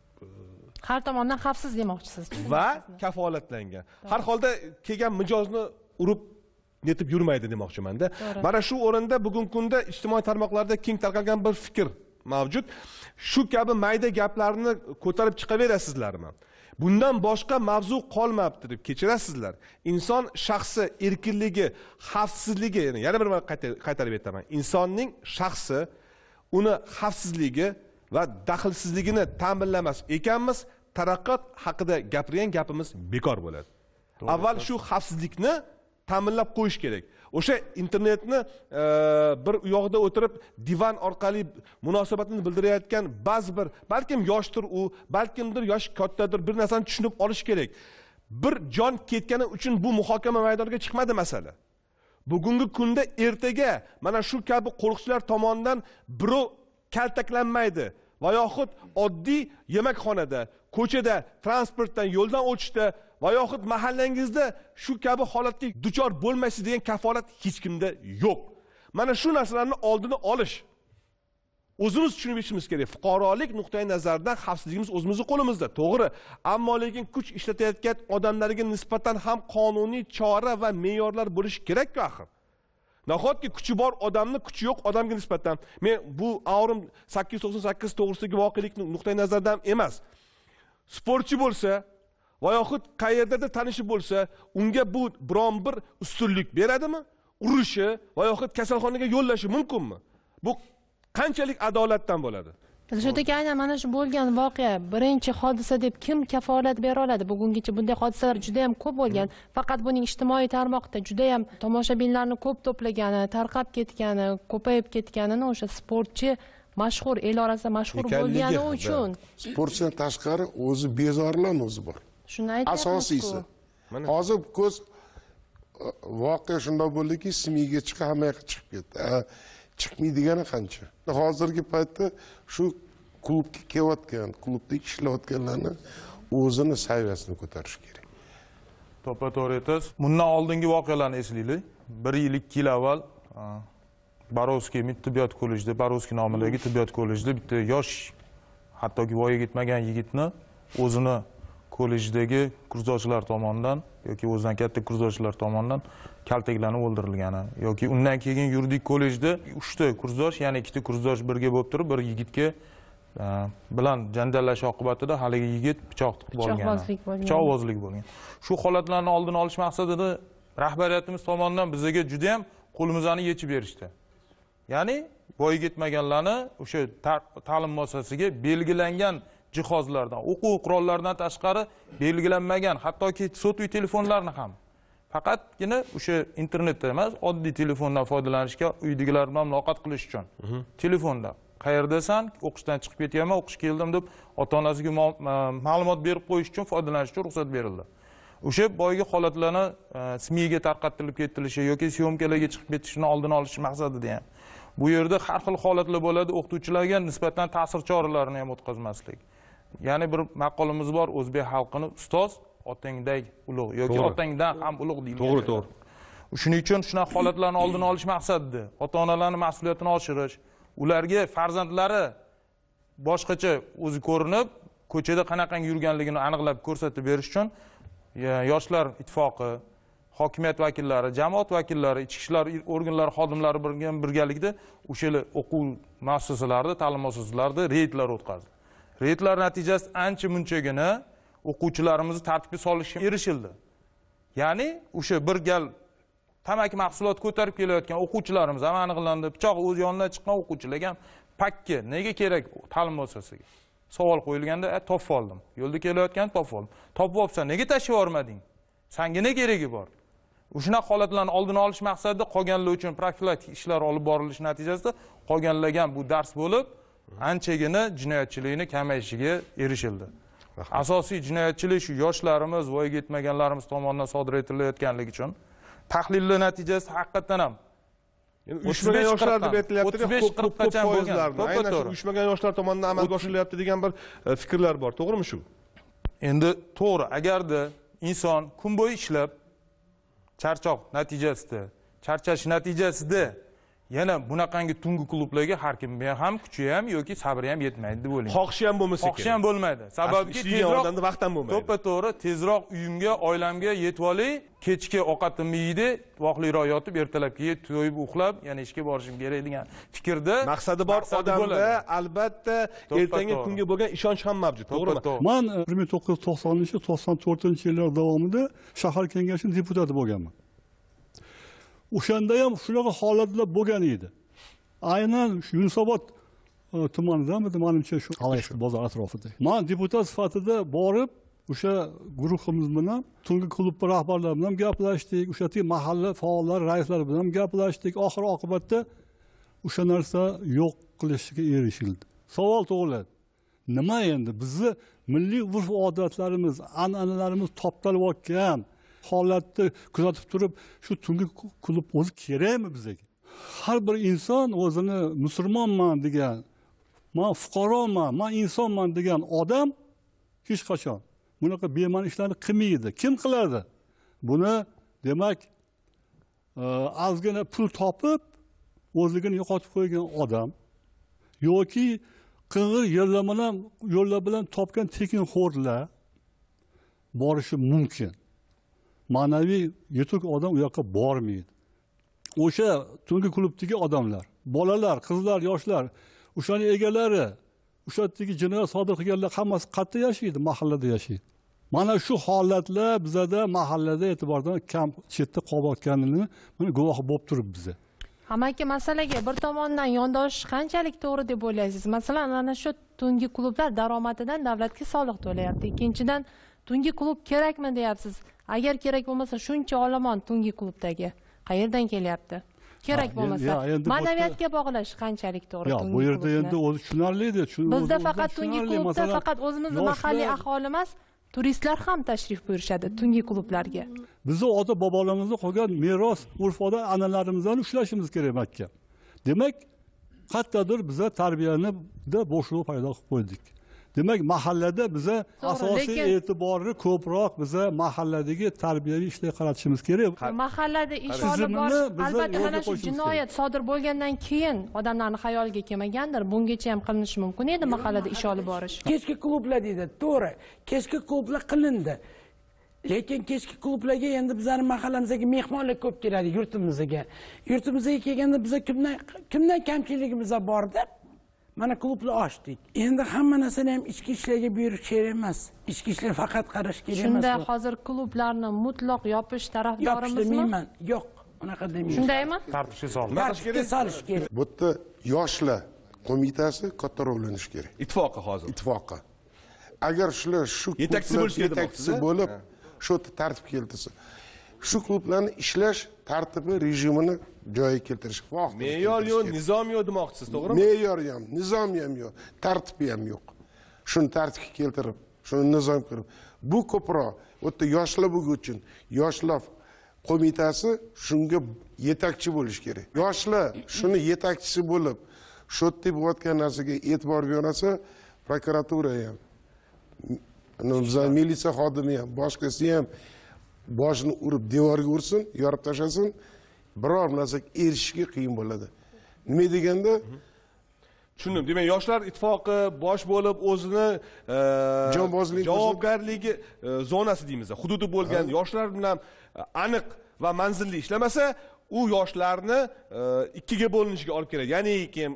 Speaker 2: har tomondan xavfsiz demoqchisiz.
Speaker 1: Va kafolatlangan. Har holda kelgan mijozni urib netib yurmaydi demoqchiman-da. Mana shu o'rinda bugungi kunda ijtimoiy tarmoqlarda keng tarqalgan bir fikr mavjud. Shu kabi mayda gaplarni ko'tarib chiqaverasizlarmi? Bundan boshqa mavzu qolmabdi deb kechirasizlar. Inson shaxsi erkinligi, xavfsizligi, yana bir marta qaytarib aytaman. Insonning shaxsi, uni xavfsizligi va daxlsizligini ta'minlamas ekanmiz, taraqqiyot haqida gapirgan gapimiz bekor bo'ladi. Avval shu xavfsizlikni ta'minlab qo'yish kerak. O'sha internetni bir uyog'ida o'tirib divan orqali munosabatini bildirayotgan ba'zi bir, balkim yoshdir u, balkimdir yosh kattadir, bir narsani tushunib olish kerak. Bir jon ketgani uchun bu muhokama maydoniga chiqmadi masala. Bugungi kunda ertaga mana shu kabi qo'riqchilar tomonidan birov kaltaklanmaydi va yoxud oddiy yemakxonada, ko'chada, transportdan, yo'ldan o'tishda va yoxud mahallangizda shu kabi holatga duchor bo'lmaysiz degan kafolat hech kimda yo'q. Mana shu narsalarni oldini olish o'zimiz tushunib yetishimiz kerak. Fuqarolik nuqtai nazaridan xavfsizligimiz o'zimizning qo'limizda, to'g'ri. Ammo lekin kuch ishlatayotgan odamlarga nisbatan ham qonuniy chora va me'yorlar bo'lishi kerak-ku axir. Nahotki kuchi bor odamni kuchi yo'q odamga nisbatan, men bu Aurum 898 to'g'risidagi voqelikni nuqtai nazardan emas. Sportchi bo'lsa va yoxud qayerdadir tanishi bo'lsa, unga bu biron bir ustunlik beradimi? Urishi va yoxud kasalxonaga yo'llashi mumkinmi? Bu qanchalik adolatdan bo'ladi?
Speaker 2: Dilshodaka, aynan mana shu bo'lgan voqea birinchi hodisa deb kim kafolat bera oladi? Bugungacha bunday hodisalar juda ham ko'p bo'lgan. Faqat buning ijtimoiy tarmoqda juda ham tomoshabinlarni ko'p to'plagani, tarqab ketgani, ko'payib ketganini o'sha sportchi mashhur, el orasida mashhur bo'lgani uchun.
Speaker 9: Sportchidan tashqari o'zi bezorilarning o'zi bor.
Speaker 2: Shuni aytyapmiz-ku.
Speaker 9: Asosiysi. Hozir ko'z voqea shunday bo'ldiki, smiga chiqib, hamma yoqqa chiqib ketdi. Chiqmaydigani qancha? Hozirgi paytda shu klubga kelayotgan, klubda ishlayotganlarni o'zini saviyasini ko'tarish kerak.
Speaker 5: To'ppa-to'g'ri aytasiz. Bundan oldingi voqealarni eslaylik. 1 yil 2 yil avval Barovskiy tibbiyot kollejida, Barovskiy nomidagi tibbiyot kollejida bitta yosh, hattoki voyaga yetmagan yigitni o'zini kollejdagi kursdoshlar tomonidan yoki o'zidan katta kursdoshlar tomonidan kaltaklanib o'ldirilgani yoki undan keyin yuridik kollejda 3 ta kursdosh, ya'ni 2 ta kursdosh birga bo'lib turib, bir yigitga bilan janjallash oqibatida haligi yigit pichoq tiqib olgan. Pichoqbozlik bo'lgan. Shu holatlarni oldini olish maqsadida rahbariyatimiz tomonidan bizga juda ham qo'limizni yechib berishdi. Ya'ni voyaga yetmaganlarni o'sha ta'lim muassasasiga belgilangan jihozlardan, o'quv qurollaridan tashqari belgilanmagan, hattoki sotli telefonlarni ham faqatgina o'sha internetda emas, oddiy telefondan foydalanishga uydagilar bilan muloqot qilish uchun. Telefonda qayerdasan, o'qishdan chiqib ketyapman, o'qish keldim deb ota-onasiga ma'lumot berib qo'yish uchun foydalanish uchun ruxsat berildi. O'sha boyagi holatlarni SMIga tarqatilib ketilishi yoki syomkalarga chiqib ketishini oldini olish maqsadida ham. Bu yerda har xil holatlar bo'ladi, o'qituvchilarga nisbatan ta'sir choralarini ham o'tkazmaslik. Ya'ni bir maqolimiz bor, o'zbek xalqini ustoz otangdek ulug' yoki otangdan ham ulug' deyilgan.
Speaker 1: To'g'ri, to'g'ri.
Speaker 5: Shuning uchun shunaqa holatlarni oldini olish maqsadida ota-onalarning mas'uliyatini oshirish, ularga farzandlari boshqacha o'zi ko'rinib, ko'chada qanaqa yurganligini aniqlab ko'rsatib berish uchun yoshlar ittifoqi, hokimiyat vakillari, jamoat vakillari, ichki ishlar organlari xodimlari birgalikda o'sha o'quv muassasalarida, ta'lim muassasalarida reydlar o'tkazdi. Reydlar natijasida ancha-munchagina o'quvchilarimizni tartibga solishga erishildi. Ya'ni o'sha bir gal tamaki mahsulot ko'tarib kelayotgan o'quvchilarimiz ham aniqlandi. Pichoq o'z yonidan chiqqan o'quvchilarga ham pakka nega kerak ta'lim muassasasiga? Savol qo'yilganda, topib oldim. Yo'lda kelayotgan topib oldim. Topib olsan, nega tashlab yormading? Senga ne keragi bor? Shunaqa holatlarni oldini olish maqsadida qolganlar uchun profilaktik ishlar olib borilishi natijasida qolganlarga bu dars bo'lib, anchagina jinoyatchilikni kamayishiga erishildi. Asosiy jinoyatchilik shu yoshlarimiz, voyaga yetmaganlarimiz tomonidan sodir etilayotganligi uchun tahlillar natijasida haqiqatan ham
Speaker 1: uyushmagan yoshlar deb aytilyapti, ko'p foizlarni aynan shu uyushmagan yoshlar tomonidan amalga oshirilyapti degan bir fikrlar bor. To'g'rimi shu?
Speaker 5: Endi to'g'ri, agarda inson kun bo'yi ishlab charchoq natijasida, charchash natijasida yana bunaqangi tungi klublarga har kimga ham kuchi ham yoki sabri ham yetmaydi deb o'ylayman.
Speaker 1: Xohishi ham bo'lmasa kerak.
Speaker 5: Xohishi ham bo'lmaydi. Sababki
Speaker 1: tezroq odamda vaqt ham bo'lmaydi.
Speaker 5: To'ppa-to'g'ri, tezroq uyimga, oilamga yetib olay, kechki ovqatimni yeydi, voqliroq yotib, ertalabki to'yib uxlab, yana ishga borishim kerak degan fikrda
Speaker 1: maqsadi bor odamda, albatta ertangi kunga bo'lgan ishonch ham mavjud, to'g'rimi?
Speaker 10: Men 1990-94-yillar davomida shahar kengashining deputati bo'lganman. O'shanda ham shunaqa holatlar bo'lgan edi. Aynan Yunusobod tumanidamidi, menimcha shu bozor atrofida. Men deputat sifatida borib, o'sha guruhimiz bilan tungi klub rahbarlari bilan gaplashdik, o'sha mahalla faollari, raislari bilan gaplashdik. Oxir oqibatda o'sha narsa yo'q qilishga erishildi. Savol tug'iladi. Nima endi bizni milliy urf-odatlarimiz, an'analarimiz toptalayotgan holatni kuzatib turib, shu tungi klub o'zi kerakmi bizga? Har bir inson o'zini musulmonman degan, men fuqaroman, men insonman degan odam hech qachon bunaqa bema'ni ishlarni qilmaydi. Kim qiladi? Buni demak ozgina pul topib o'zligini yo'qotib qo'ygan odam yoki qing'ir yo'llar bilan topgan tekinxo'rlar borishi mumkin. Ma'naviy yetuk odam u yoqqa bormaydi. O'sha tungi klubdagi odamlar, bolalar, qizlar, yoshlar, o'shaning egalari, o'shatdagi jinoyat sodir qilganlar hammasi qayerda yashaydi? Mahallada yashaydi. Mana shu holatlar bizada mahallada e'tibordan kam chetda qolayotganini guvohi bo'lib turibdi bizda.
Speaker 2: Amaki, masalaga bir tomondan yondoshish qanchalik to'g'ri deb o'ylaysiz? Masalan, ana shu tungi klublar daromadidan davlatga soliq to'layapti. Ikkinchidan, tungi klub kerakmi deyapsiz? Agar kerak bo'lmasa, shuncha olomon tungi klubdagi qayerdan kelyapti? kerak bo'lmasa. Ma'naviyatga bog'lash qanchalik to'g'ri?
Speaker 10: Bu yerda endi o'zi tushunarli-da.
Speaker 2: Bizda faqat tungi klubda faqat o'zimizning mahalliy aholi emas, turistlar ham tashrif buyurishadi tungi klublarga.
Speaker 10: Bizni ota bobolarimizdan qolgan meros, urf-odat an'analarimizdan ushlashimiz kerak makka. Demak, qayerdadir biza tarbiyanida bo'shliq paydo qilib qo'ydik. Demak, mahallada biza asosiy e'tiborni ko'proq biza mahalladagi tarbiyaviy ishlarga qaratishimiz kerak.
Speaker 2: Mahallada ish olib borish albatta mana shu jinoyat sodir bo'lgandan keyin odamlarning xayoliga kelmagandir. Bungacha ham qilinishi mumkin edi mahallada ish olib borish.
Speaker 8: Kechki klublar deydi, to'g'ri. Kechki klublar qilindi. Lekin kechki klublarga endi bizning mahallamizga mehmonlar ko'p keladi yurtimizga. Yurtimizga kelganda biz kimdan kamchiligimiz bor deb mana klublar ochdik. Endi hamma narsani ham ichki ishlarga buyurish kerak emas. Ichki ishlar faqat qarash kerak emas.
Speaker 2: Shunda hozir klublarni mutlaq yopish tarafdorimizmi?
Speaker 8: Yo'q, yo'q, unaqa demayman.
Speaker 2: Shundaymi?
Speaker 5: Tartibga solish.
Speaker 8: Tartibga solish kerak.
Speaker 9: Bu yerda yoshlar qo'mitasi katta rol o'ynashi kerak.
Speaker 1: Ittifoqi hozir.
Speaker 9: Ittifoqi. Agar shular shu
Speaker 1: yetakchi
Speaker 9: bo'lib shu tartib keltirsa, shu klublarni ishlash tartibi, rejimini joyiga keltirish vaqt.
Speaker 1: Me'yor yo'q, nizom yo'q demoqchisiz, to'g'rimi?
Speaker 9: Me'yor ham, nizom ham yo'q, tartibi ham yo'q. Shuni tartibga keltirib, shuni nizom qilib, bu ko'proq o'tda yoshlar bo'lgani uchun yoshlar qo'mitasi shunga yetakchi bo'lish kerak. Yoshlar shuni yetakchisi bo'lib, shu yerda bo'layotgan narsaga e'tibor bersa, prokuratura ham bizning militsiya xodimi ham, boshqasi ham boshini urib devorga ursin, yorib tashlasin, biror narsaga erishishga qiyin bo'ladi. Nima deganda?
Speaker 1: Tushundim. Demak, yoshlar ittifoqi bosh bo'lib o'zini javobgarligi zonasi deymiz, hududi bo'lgan yoshlar bilan aniq va manzilli ishlamasa, u yoshlarni ikkiga bo'linishiga olib keladi. Ya'ni kim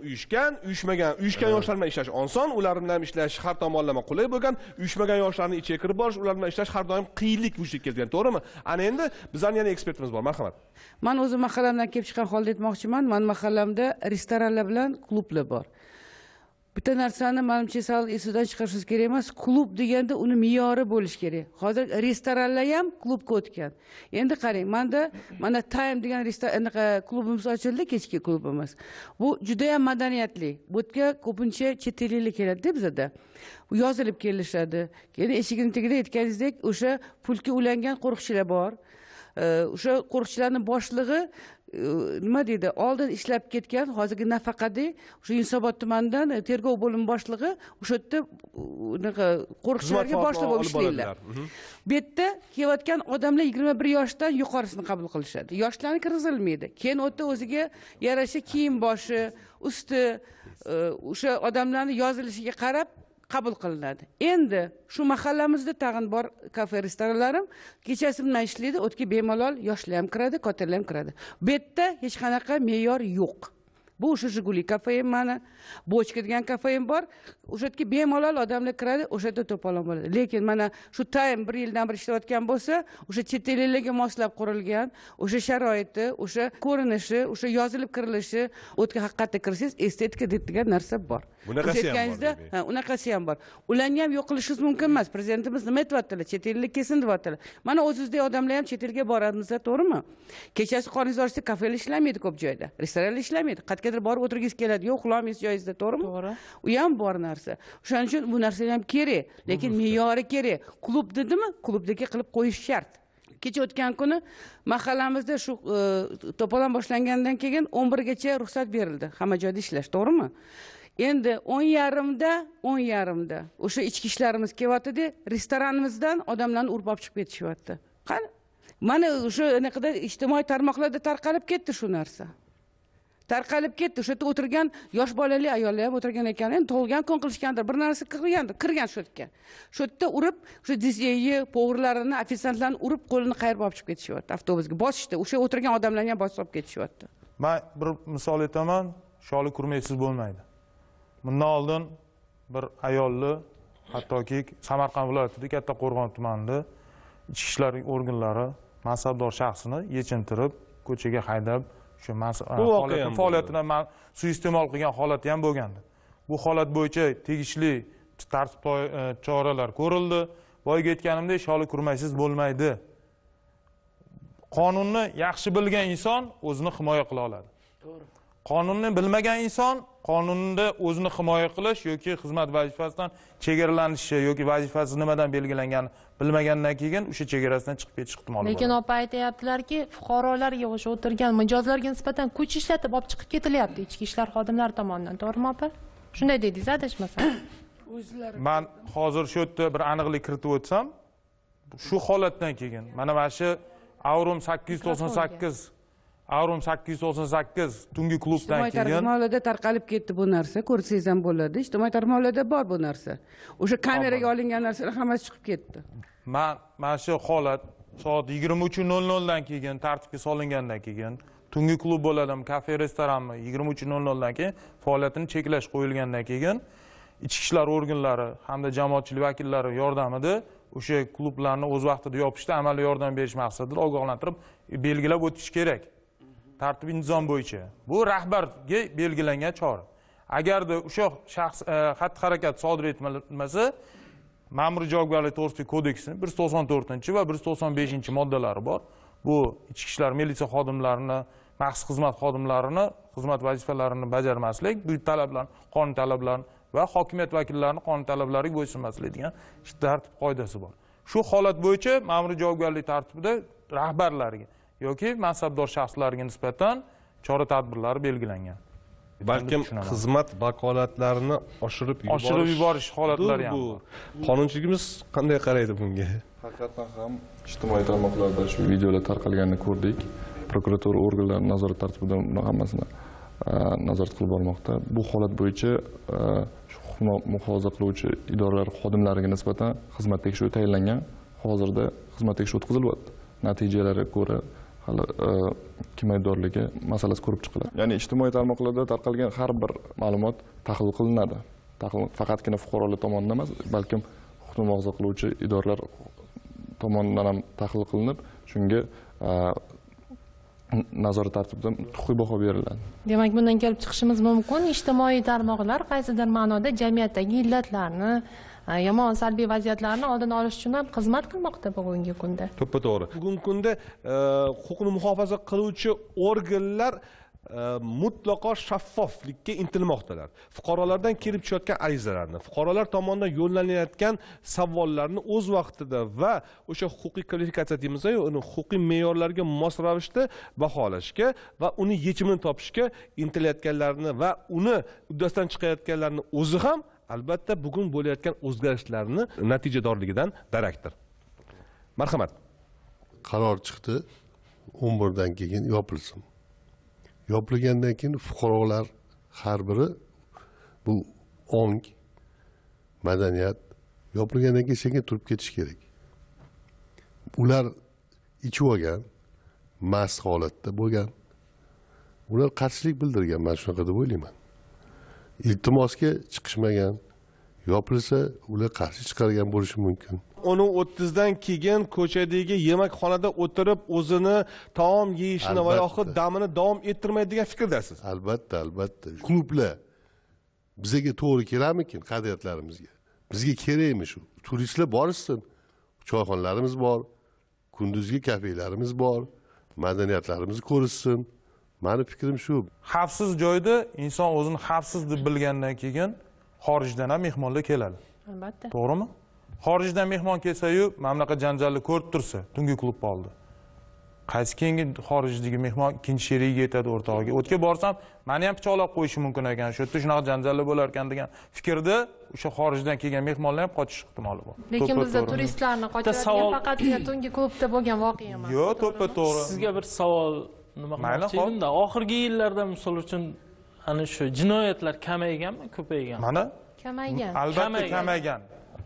Speaker 1: uyushgan yoshlar bilan ishlash oson, ular bilan ishlash har tomonlama qulay bo'lgan, uyushmagan yoshlarni ichiga kirib borish, ular bilan ishlash har doim qiyinlik vujudga kelgan, to'g'rimi? Ana endi bizning yana ekspertimiz bor, marhamat.
Speaker 11: Men o'zim mahallamdan kelib chiqqan holda aytmoqchiman. Men mahallamda restoranlar bilan klublar bor. Bitta narsani menimcha sal esidan chiqarishingiz kerak emas. Klub deganda uni me'yori bo'lish kerak. Hozir restoranlar ham klubga o'tgan. Endi qarang, mana Time degan restoran klubimiz ochildi, kechki klubimiz. Bu juda ham madaniyatli. Bu yerga ko'pincha chet elliklar keladi bizda. Bu yozilib kelishadi. Keyin eshigining tagida aytganingizdek, o'sha pulga ulangan qo'riqchilar bor. O'sha qo'riqchilarning boshlig'i nima deydi, oldin ishlab ketgan, hozirgi nafaqada o'sha Yunusobod tumanidan tergov bo'limi boshlig'i o'sha yerda qo'riqchilarga boshliq bo'lib ishlaydilar. Bu yerda kelayotgan odamlar 21 yoshdan yuqorisini qabul qilishadi. Yoshlarni kirgizilmaydi. Keyin o'tda o'ziga yarasha kiyim boshi, usti o'sha odamlarning yozilishiga qarab qabul qilinadi. Endi shu mahallamizda tag'in bor kafe, restoranlarim kechasi bilan ishlaydi, o'tga bemalol yoshlar ham kiradi, kattalar ham kiradi. Bu yerda hech qanaqa me'yor yo'q. Bu o'sha Jiguli kafe ham mana, Bochka degan kafe ham bor. O'sha yerga bemalol odamlar kiradi, o'sha yerda to'polon bo'ladi. Lekin mana shu Time 1 yildan beri ishlayotgan bo'lsa, o'sha chet elliklarga moslab qurilgan, o'sha sharoiti, o'sha ko'rinishi, o'sha yozilib kirilishi, o'tga haqiqatda kirsangiz estetika degan narsa bor.
Speaker 1: Bunaqasi ham bor.
Speaker 11: Unaqasi ham bor. Ularni ham yo'q qilishingiz mumkin emas. Prezidentimiz nima aytayaptilar? Chet ellik kelsin deyaptilar. Mana o'zingizdek odamlar ham chet elga boradimiz, to'g'rimi? Kechasi qoringiz ochsa kafelar ishlamaydi ko'p joyda. Restoranlar ishlamaydi. Qayergadir borib o'tirgingiz keladi. Yo'q, uxlamaysiz joyingizda, to'g'rimi? To'g'ri. U ham bor narsa. O'shaning uchun bu narsalar ham kerak, lekin me'yori kerak. Klub dedimi? Klubdagi qilib qo'yish shart. Kecha o'tgan kuni mahallamizda shu to'polon boshlangandan keyin 11 gacha ruxsat berildi. Hamma joyda ishlash, to'g'rimi? Endi 10:30da o'sha ichki ishlarimiz kelyapti-da, restoranimizdan odamlarni urib olib chiqib ketishyapti. Qani? Mana o'sha anaqada ijtimoiy tarmoqlarda tarqalib ketdi shu narsa. Tarqalib ketdi. O'sha yerda o'tirgan yosh bolali ayollar ham o'tirgan ekan. Endi tug'ilgan kun qilishgandir, bir narsa kirgan shu yerga. Shu yerda urib, o'sha DJ-yi, powerlarini, ofitsiantlarni urib qo'lini qayirib olib chiqib ketishyapti avtobusga. Bosishdi. O'sha o'tirgan odamlarni ham bosib olib ketishyapti.
Speaker 5: Men bir misol aytaman, sholi kurmaysiz bo'lmaydi. Bundan oldin bir ayolni, hattoki Samarqand viloyatida Katta Qo'rg'on tumanida ichki ishlar organlari mansabdor shaxsini yechintirib, ko'chaga haydab, shu faoliyatidan suiiste'mol qilgan holati ham bo'lgandi. Bu holat bo'yicha tegishli tartib choralar ko'rildi. Boyaga aytganimdek, sholi kurmaysiz bo'lmaydi. Qonunni yaxshi bilgan inson o'zini himoya qila oladi. Qonunni bilmagan inson qonunda o'zini himoya qilish yoki xizmat vazifasidan chegaralanishi yoki vazifasi nimadan belgilanganini bilmagandan keyin o'sha chegarasidan chiqib ketish ehtimoli bor.
Speaker 2: Lekin opa aytayaptilarki, fuqarolarga o'sha o'tirgan mijozlarga nisbatan kuch ishlatib olib chiqib ketilyapti ichki ishlar xodimlari tomonidan, to'g'rimi opa? Shunday dedingiz, adashmasam.
Speaker 5: Men hozir shu yerda bir aniqlik kiritib o'tsam, shu holatdan keyin mana shu Avrum 898 tungi klubdan
Speaker 11: ijtimoiy
Speaker 5: keyin
Speaker 11: tarmoqlarda tarqalib ketdi bu narsa, ko'rsangiz ham bo'ladi. Ijtimoiy tarmoqlarda bor bu narsa. O'sha kameraga olingan narsalar hammasi chiqib ketdi.
Speaker 5: Mana shu holat soat 23:00 dan keyin tartibga solingandan keyin tungi klub bo'ladimi, kafe, restoranmi 23:00 dan keyin faoliyatini cheklash qo'yilgandan keyin ichki ishlar organlari hamda jamoatchilik vakillari yordamida o'sha klublarni o'z vaqtida yopishda amaliy yordam berish maqsadida ogohlantirib belgilab o'tish kerak. Tartib nizom bo'yicha. Bu rahbarga belgilangan chora. Agarda o'sha shaxs xatti-harakat sodir etmasa, Ma'muriy javobgarlik to'g'risidagi kodeksining 194 va 195 moddalari bor. Bu ichki ishlar militsiya xodimlarini, maxsus xizmat xodimlarini xizmat vazifalarini bajarmaslik, bu talablar, qonun talablarini va hokimiyat vakillarini qonun talablariga bo'ysunmaslik degan tartib qoidasi bor. Shu holat bo'yicha ma'muriy javobgarlik tartibida rahbarlarga yoki mansabdor shaxslarga nisbatan chora-tadbirlar belgilangan.
Speaker 1: Balkim xizmat vakolatlarini oshirib
Speaker 5: yuborish holatlari ham bor.
Speaker 1: Qonunchiligimiz qanday qaraydi bunga?
Speaker 4: Haqiqatan ham ijtimoiy tarmoqlarda shu videolar tarqalganini ko'rdik. Prokuratura organlari nazorat tartibida buni hammasini nazorat qilib bormoqda. Bu holat bo'yicha huquqni muhofaza qiluvchi idoralar xodimlariga nisbatan xizmat tekshiruvi tayinlangan. Hozirda xizmat tekshiruvi o'tkazilyapti. Natijalariga ko'ra hali kim aybdorligi masalasi ko'rib chiqiladi. Ya'ni ijtimoiy tarmoqlarda tarqalgan har bir ma'lumot tahlil qilinadi. Faqatgina fuqarolar tomonidan emas, balkim huquqni muhofaza qiluvchi idoralar tomonidan ham tahlil qilinib, shunga nazorat tartibida huquqiy baho beriladi.
Speaker 2: Demak, bundan kelib chiqishimiz mumkin, ijtimoiy tarmoqlar qaysidir ma'noda jamiyatdagi illatlarni, yomon salbiy vaziyatlarni oldini olish uchun ham xizmat qilmoqda bugungi kunda.
Speaker 1: To'ppa-to'g'ri. Bugungi kunda huquqni muhofaza qiluvchi organlar mutlaqo shaffoflikka intilmoqdalar. Fuqarolardan kelib tushayotgan arizalarni, fuqarolar tomonidan yo'llanayotgan savollarni o'z vaqtida va o'sha huquqiy kvalifikatsiya deymiz-ku, uni huquqiy me'yorlarga mos ravishda baholashga va uni yechimini topishga intilayotganlarni va uni uddasidan chiqayotganlarni o'zi ham albatta bugun bo'layotgan o'zgarishlarni natijadorligidan darakdir. Marhamat.
Speaker 12: Qaror chiqdi, 11 dan keyin yopilsin. Yopilgandan keyin fuqarolar har biri bu ong, madaniyat yopilgandan keyin sekin turib ketish kerak. Ular ichib olgan, mast holatda bo'lgan. Ular qarshilik bildirgan, men shunaqa deb o'ylayman. Iltimosga chiqishmagan, yopilsa ular qarshi chiqargan bo'lishi mumkin.
Speaker 1: 10:30 dan keyin ko'chadagi yemakxonada o'tirib o'zini taom yeyishini va yoxud damini davom ettirmaydigan fikrdasiz.
Speaker 12: Albatta, albatta. Klublar bizga to'g'ri kerakmikin qadriyatlarimizga? Bizga kerakmi shu? Turistlar borishsin. Choyxonalarimiz bor, kunduzgi kafelarimiz bor, madaniyatlarimiz ko'rishsin. Meni fikrim shu.
Speaker 5: Xavfsiz joyda inson o'zini xavfsiz deb bilgandan keyin xorijdan ham mehmonlar keladi.
Speaker 2: Albatta.
Speaker 5: To'g'rimi? Xorijdan mehmon kelsa-yu, mana bunaqa janjalni ko'rib tursa, tungi klub oldi. Qaysi keyingi xorijdagi mehmon ikkinchi sherigiga yetadi o'rtog'iga. O'tga borsam, meni ham pichoqlab qo'yishi mumkin ekan. Shu yerda shunaqa janjallar bo'lar ekan degan fikrda o'sha xorijdan kelgan mehmonlar ham qochish ehtimoli bor.
Speaker 2: Lekin bizda turistlarni qochiradigan faqatgina tungi klubda bo'lgan voqea emas.
Speaker 5: Yo'q, to'ppa-to'g'ri.
Speaker 7: Sizga bir savol nima qilmoqchi edimda, oxirgi yillarda misol uchun ana shu jinoyatlar kamayganmi, ko'payganmi?
Speaker 5: Mana
Speaker 2: kamaygan.
Speaker 5: Albatta kamaygan.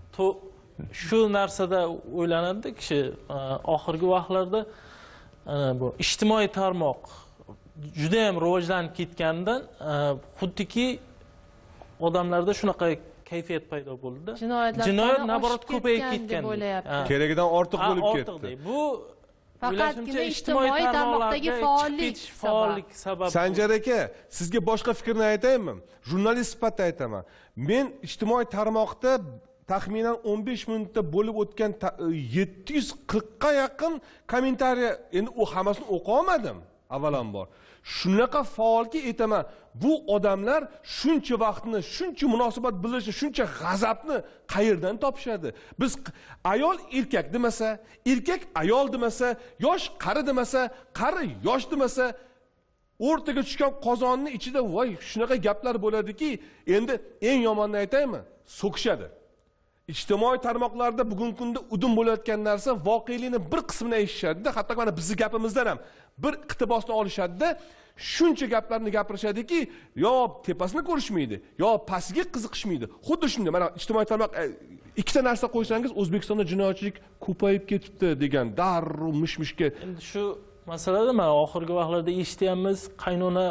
Speaker 7: Shu narsada o'ylanadi kishi, oxirgi vaqtlarda bu ijtimoiy tarmoq juda ham rivojlanib ketganidan xuddiki odamlarda shunaqa kayfiyat paydo bo'ldi. Jinoyat naborot ko'payib ketgan.
Speaker 1: Keragidan ortiq bo'lib ketdi.
Speaker 7: Bu
Speaker 2: faqatgina ijtimoiy tarmoqdagi faollik
Speaker 7: sabab.
Speaker 1: Sanjar aka, sizga boshqa fikrni aytaymi? Jurnalist sifatida aytaman. Men ijtimoiy tarmoqda taxminan 15 minutda bo'lib o'tgan 740 ga yaqin kommentariya, endi u hammasini o'qa olmadim. avvalambor. Shunaqa faolki aytaman, bu odamlar shuncha vaqtni, shuncha munosabat bildirishi, shuncha g'azabni qayerdan topishadi? Biz ayol erkak demasa, erkak ayol demasa, yosh qari demasa, qari yosh demasa, o'rtaga tushgan qozonni ichida voy shunaqa gaplar bo'ladiki, endi eng yomonini aytaymi? So'kishadi. Ijtimoiy tarmoqlarda bugungi kunda udum bo'layotgan narsa voqelikni bir qismini eshitishadi-da, hatto mana bizning gapimizdan ham bir iqtibosni olishadi-da, shuncha gaplarni gapirishadiki, yo tepasini ko'rishmaydi, yo pastiga qiziqishmaydi. Xuddi shunday, mana ijtimoiy tarmoq ikkita narsa qo'ysangiz, O'zbekistonda jinoyatchilik ko'payib ketibdi degan darrov mish-mishga.
Speaker 7: Endi shu masalada mana oxirgi vaqtlarda eshityapmiz, qaynona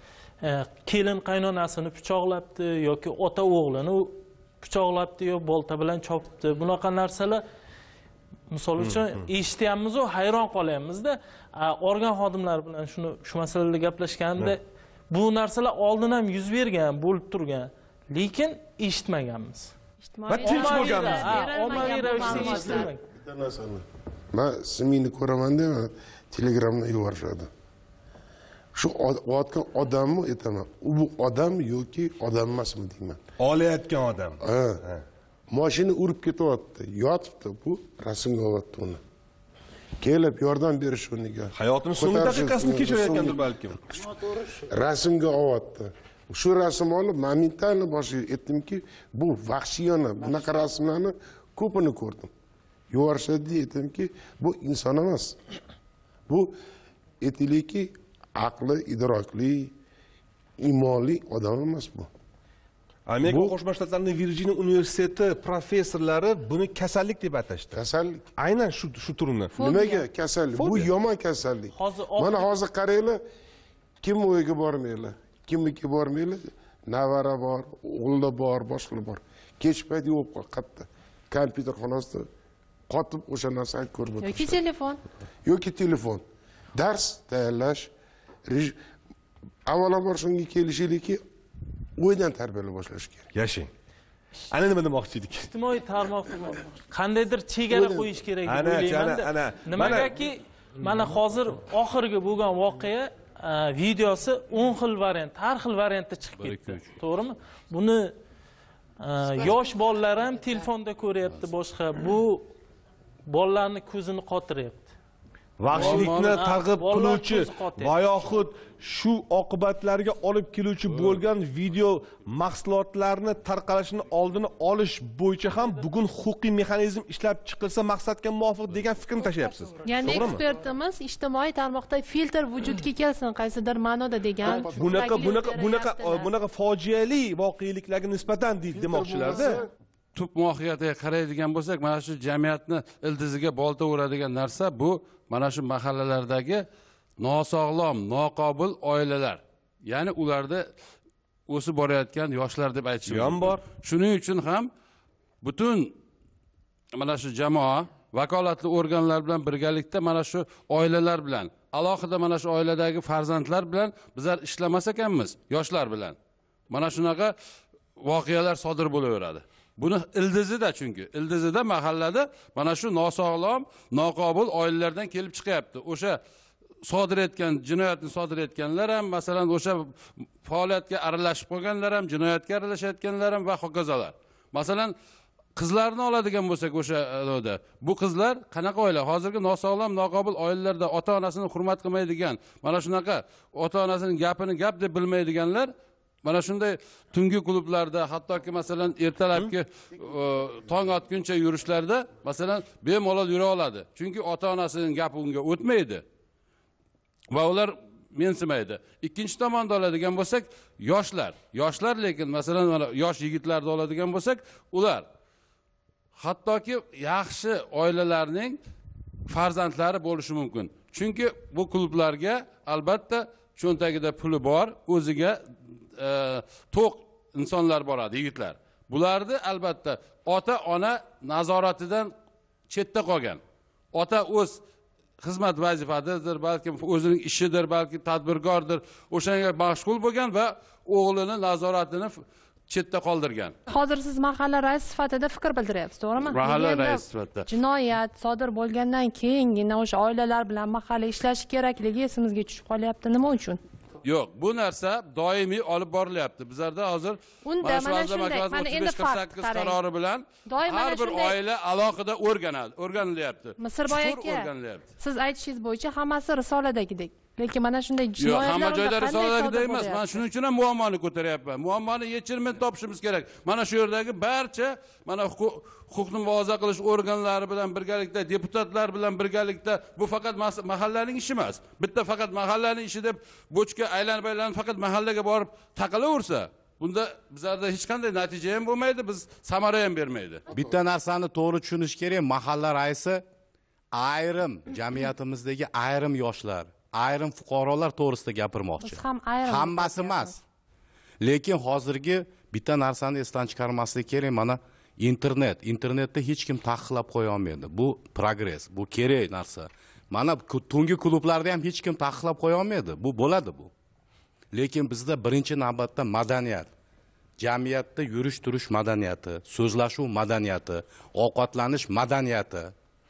Speaker 7: kelin qaynonasini pichoqlabdi yoki ota o'g'lini pichoqlabdi yo bolta bilan chopibdi. Bunaqa narsalar misol uchun eshityapmiz va hayron qolyapmiz-da. Organ xodimlari bilan shu masalada gaplashganda bu narsalar oldin ham yuz bergan, bo'lib turgan, lekin eshitmaganmiz.
Speaker 1: Va tinch bo'lganmiz.
Speaker 7: Ommaviy ravishda eshitilmagan.
Speaker 9: Bitta narsani. Men SMIni ko'raman-da, Telegramda yuborishadi. Shu otgan odammi aytaman, u odam yoki odam emasmi deyman.
Speaker 1: Olayotgan odam.
Speaker 9: Ha. Mashina urib ketyapti, yotibdi, bu rasmga olyapti uni. Kelib yordam berish o'rniga.
Speaker 1: Hayotining so'nggi daqiqasini kechirayotgandir balkim.
Speaker 9: Rasmga olyapti. Shu rasmni olib momentalni boshiga aytdimki, bu vahshiyona, bunaqa rasmlarni ko'pini ko'rdim. Yuborishadi aytdimki, bu inson emas. Bu aytaylikki, aqli, idrokli, iymonli odam emas bu.
Speaker 1: Amerika Qo'shma Shtatlarining Virjiniya universiteti professorlari buni kasallik deb atashdi.
Speaker 9: Kasallik.
Speaker 1: Aynan shu turini.
Speaker 9: Nimaga kasallik? Bu yomon kasallik. Mana hozir qaranglar, kim o'yiga bormaylar, kimniki bormaylar, navara bor, o'g'li bor, boshqa bor. Kech payt yo'q qolqatdi. Kompyuter xonasida qotib o'sha narsani ko'rib o'tiradi.
Speaker 2: Yoki telefon.
Speaker 9: Yoki telefon. Dars tayyorlash, avvalambor shunga kelishaylikki, o'ydan tarbiyalay boshlash kerak.
Speaker 1: Yashang. Ana nima demoqchi edik?
Speaker 7: Ijtimoiy tarmoqda qandaydir chegara qo'yish kerak deb o'ylayman-da. Nimagaki, mana hozir oxirgi bo'lgan voqea videosi 10 xil variant, har xil variantda chiqib ketdi. To'g'rimi? Buni yosh bolalar ham telefonda ko'ryapti boshqa. Bu bolalarning ko'zini qotiryapti.
Speaker 1: Vahshiylikni targ'ib qiluvchi va yoxud shu oqibatlarga olib keluvchi bo'lgan video mahsulotlarni tarqalishini oldini olish bo'yicha ham bugun huquqiy mexanizm ishlab chiqilsa maqsadga muvofiq degan fikrni tashlayapsiz.
Speaker 2: Ya'ni ekspertimiz ijtimoiy tarmoqda filtr vujudga kelsin qaysidir ma'noda degan.
Speaker 1: Bunaqa fojiali voqeliklarga nisbatan demoqchilarda.
Speaker 13: Tub mohiyatiga qaraydigan bo'lsak, mana shu jamiyatni ildiziga bolta uradigan narsa bu mana shu mahallalardagi nosog'lom, noqobil oilalar. Ya'ni ularda o'sib borayotgan yoshlar deb aytishim
Speaker 1: ham bor.
Speaker 13: Shuning uchun ham butun mana shu jamoa vakolatli organlar bilan birgalikda mana shu oilalar bilan, alohida mana shu oiladagi farzandlar bilan bizlar ishlamas ekanmiz, yoshlar bilan. Mana shunaqa voqealar sodir bo'laveradi. Buni ildizida, chunki ildizida mahallada mana shu nosog'lom, noqobil oilalardan kelib chiqyapti. O'sha sodir etgan, jinoyatni sodir etganlar ham, masalan, o'sha faoliyatga aralashib qolganlar ham, jinoyatga aralashayotganlar ham va hokazolar. Masalan, qizlarni oladigan bo'lsak, o'sha bu qizlar qanaqa oila? Hozirgi nosog'lom, noqobil oilalarda ota-onasini hurmat qilmaydigan, mana shunaqa ota-onasining gapini gap deb bilmaydiganlar mana shunday tungi klublarda, hattoki masalan ertalabki tong otguncha yurishlarda masalan bemalol yura oladi. Chunki ota-onasining gapi unga o'tmaydi va ular mensimaydi. Ikkinchi tomonda oladigan bo'lsak, yoshlar lekin masalan mana yosh yigitlarni oladigan bo'lsak, ular hattoki yaxshi oilalarning farzandlari bo'lishi mumkin. Chunki bu klublarga albatta cho'ntagida puli bor, o'ziga to'q insonlar boradi, yigitlar. Bularni albatta ota-ona nazoratidan chetda qolgan. Ota o'z xizmat vazifasidir, balki o'zining ishidir, balki tadbirkordir, o'shanga mashg'ul bo'lgan va o'g'lini nazoratini chetda qoldirgan.
Speaker 2: Hozir siz mahalla raisi sifatida fikr bildiryapsiz, to'g'rimi?
Speaker 13: Mahalla
Speaker 2: Endi
Speaker 13: raisi sifatida.
Speaker 2: Jinoyat sodir bo'lgandan keyingina o'sha oilalar bilan mahalla ishlashi kerakligi esimizga tushib qolyapti. Nima uchun?
Speaker 13: Yo'q, bu narsa doimiy olib borilyapti. Bizlarda hozir
Speaker 2: unda mana shunday, mana endi fakt
Speaker 13: 35-48 qarori bilan har bir oila alohida o'rganilyapti.
Speaker 2: Misrboy aka, siz aytishingiz bo'yicha hammasi risoladagidek. Lekin mana shunday jinoyatlar
Speaker 13: yo'q, hamma joyda risoladagidek emas. Men shuning uchun ham muammoni ko'taryapman. Muammoni yechimini topishimiz kerak. Mana shu yerdagi barcha mana huquqni muhofaza qilish organlari bilan birgalikda, deputatlar bilan birgalikda, bu faqat mahallaning ishi emas. Bitta faqat mahallaning ishi deb bochka aylanib faqat mahallaga borib taqalaversa, bunda bizlarda hech qanday natija ham bo'lmaydi, biz samara ham bermaydi.
Speaker 14: Bitta narsani to'g'ri tushunish kerak, mahalla raisi ayrim jamiyatimizdagi ayrim yoshlar, ayrim fuqarolar to'g'risida gapirmoqchi.
Speaker 2: Biz ham ayrim.
Speaker 14: Hammasi emas. Lekin hozirgi bitta narsani esdan chiqarmaslik kerak, mana internetda hech kim taqiqlab qo'ya olmaydi. Bu progress, bu kerak narsa. Mana tungi klublarda ham hech kim taqiqlab qo'ya olmaydi. Bu bo'ladi bu. Lekin bizda birinchi navbatda madaniyat, jamiyatda yurish-turish madaniyati, so'zlashuv madaniyati, ovqatlanish madaniyati,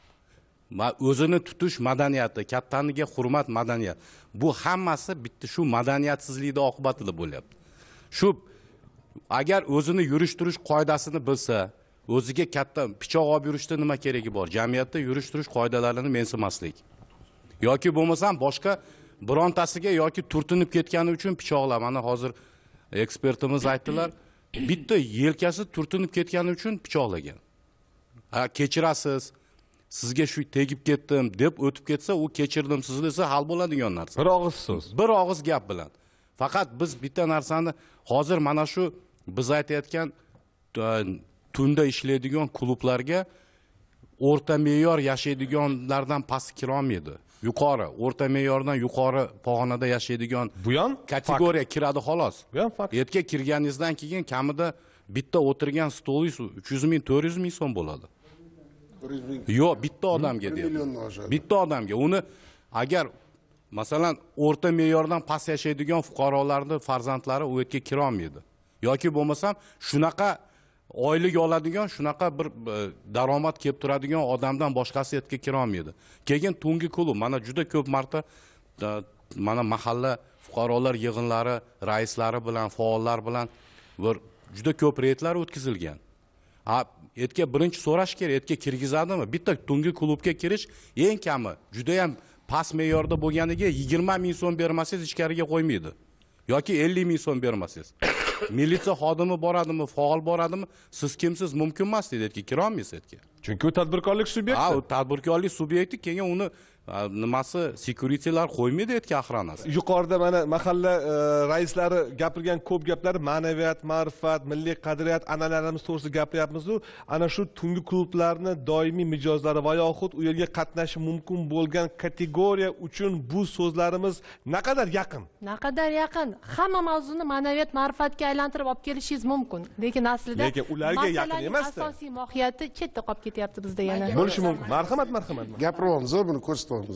Speaker 14: o'zini tutish madaniyati, kattaniga hurmat madaniyati. Bu hammasi bitta shu madaniyatsizlikda oqibatida bo'lyapti. Shu agar o'zini yurish-turish qoidasini bilsa, o'ziga katta pichoq olib yurishda nima keragi bor? Jamiyatda yurish-turish qoidalarini mensimaslik. Yoki bo'lmasam boshqa birontasiga yoki turtinib ketgani uchun pichoqlar. Mana hozir ekspertimiz aytdilar, bitta yelkasi turtinib ketgani uchun pichoqlagan. Kechirasiz, sizga shu tegib ketdim deb o'tib ketsa, u kechirdim siz desa hal bo'ladigan narsa.
Speaker 1: Bir og'iz so'z.
Speaker 14: Bir og'iz gap bilan. Faqat biz bitta narsani hozir mana shu biz aytayotgan tunda ishlaydigan klublarga o'rta me'yor yashaydiganlardan past kira olmaydi. Yuqori, o'rta me'yordan yuqori pog'onada yashaydigan
Speaker 1: bu ham
Speaker 14: kategoriya kiradi xolos.
Speaker 1: Bu ham fakt.
Speaker 14: Yerga kirganingizdan keyin kamida bitta o'tirgan stolingiz 300 ming, 400 ming so'm bo'ladi. Yo'q, bitta odamga deyapti. Bitta odamga. Uni agar masalan o'rta me'yordan past yashaydigan fuqarolarning farzandlari u yerga kira olmaydi. Yoki bo'lmasam shunaqa oylik oladigan, shunaqa bir daromad kelib turadigan odamdan boshqasi yerga kira olmaydi. Keyin tungi klub, mana juda ko'p marta mana mahalla fuqarolar yig'inlari raislari bilan, faollar bilan bir juda ko'p reydlar o'tkazilgan. Yerga birinchi so'rash kerak, yerga kirgizadimi? Bitta tungi klubga kirish eng kami juda ham past me'yorda bo'lganiga 20 ming so'm bermasangiz ichkariga qo'ymaydi. Yoki 50 ming so'm bermasangiz. Militsiya xodimi boradimi, faol boradimi? Siz kimsiz, mumkin emas deydi, yerga kira olmaysiz yerga.
Speaker 1: Chunki u tadbirkorlik subyekti.
Speaker 14: U tadbirkorlik subyekti, keyin uni nimasi securitylar qo'ymaydi yerga охранasi.
Speaker 1: Yuqorida mana mahalla raislari gapirgan ko'p gaplar ma'naviyat, ma'rifat, milliy qadriyat, an'analarimiz to'g'risida gapiryapmiz-ku, ana shu tungi klublarni doimiy mijozlari va yoxud u yerga qatnashishi mumkin bo'lgan kategoriya uchun bu so'zlarimiz naqadar yaqin.
Speaker 2: Naqadar yaqin. Hamma mavzuni ma'naviyat, ma'rifatga aylantirib olib kelishingiz mumkin. Lekin aslida
Speaker 1: ularga yaqin emas-da.
Speaker 2: Asosiy mohiyati chetda qolib ketyapti bizda yana.
Speaker 1: Bo'lishi mumkin. Marhamat.
Speaker 9: Gapiryapmiz, buni ko'rsatyapmiz.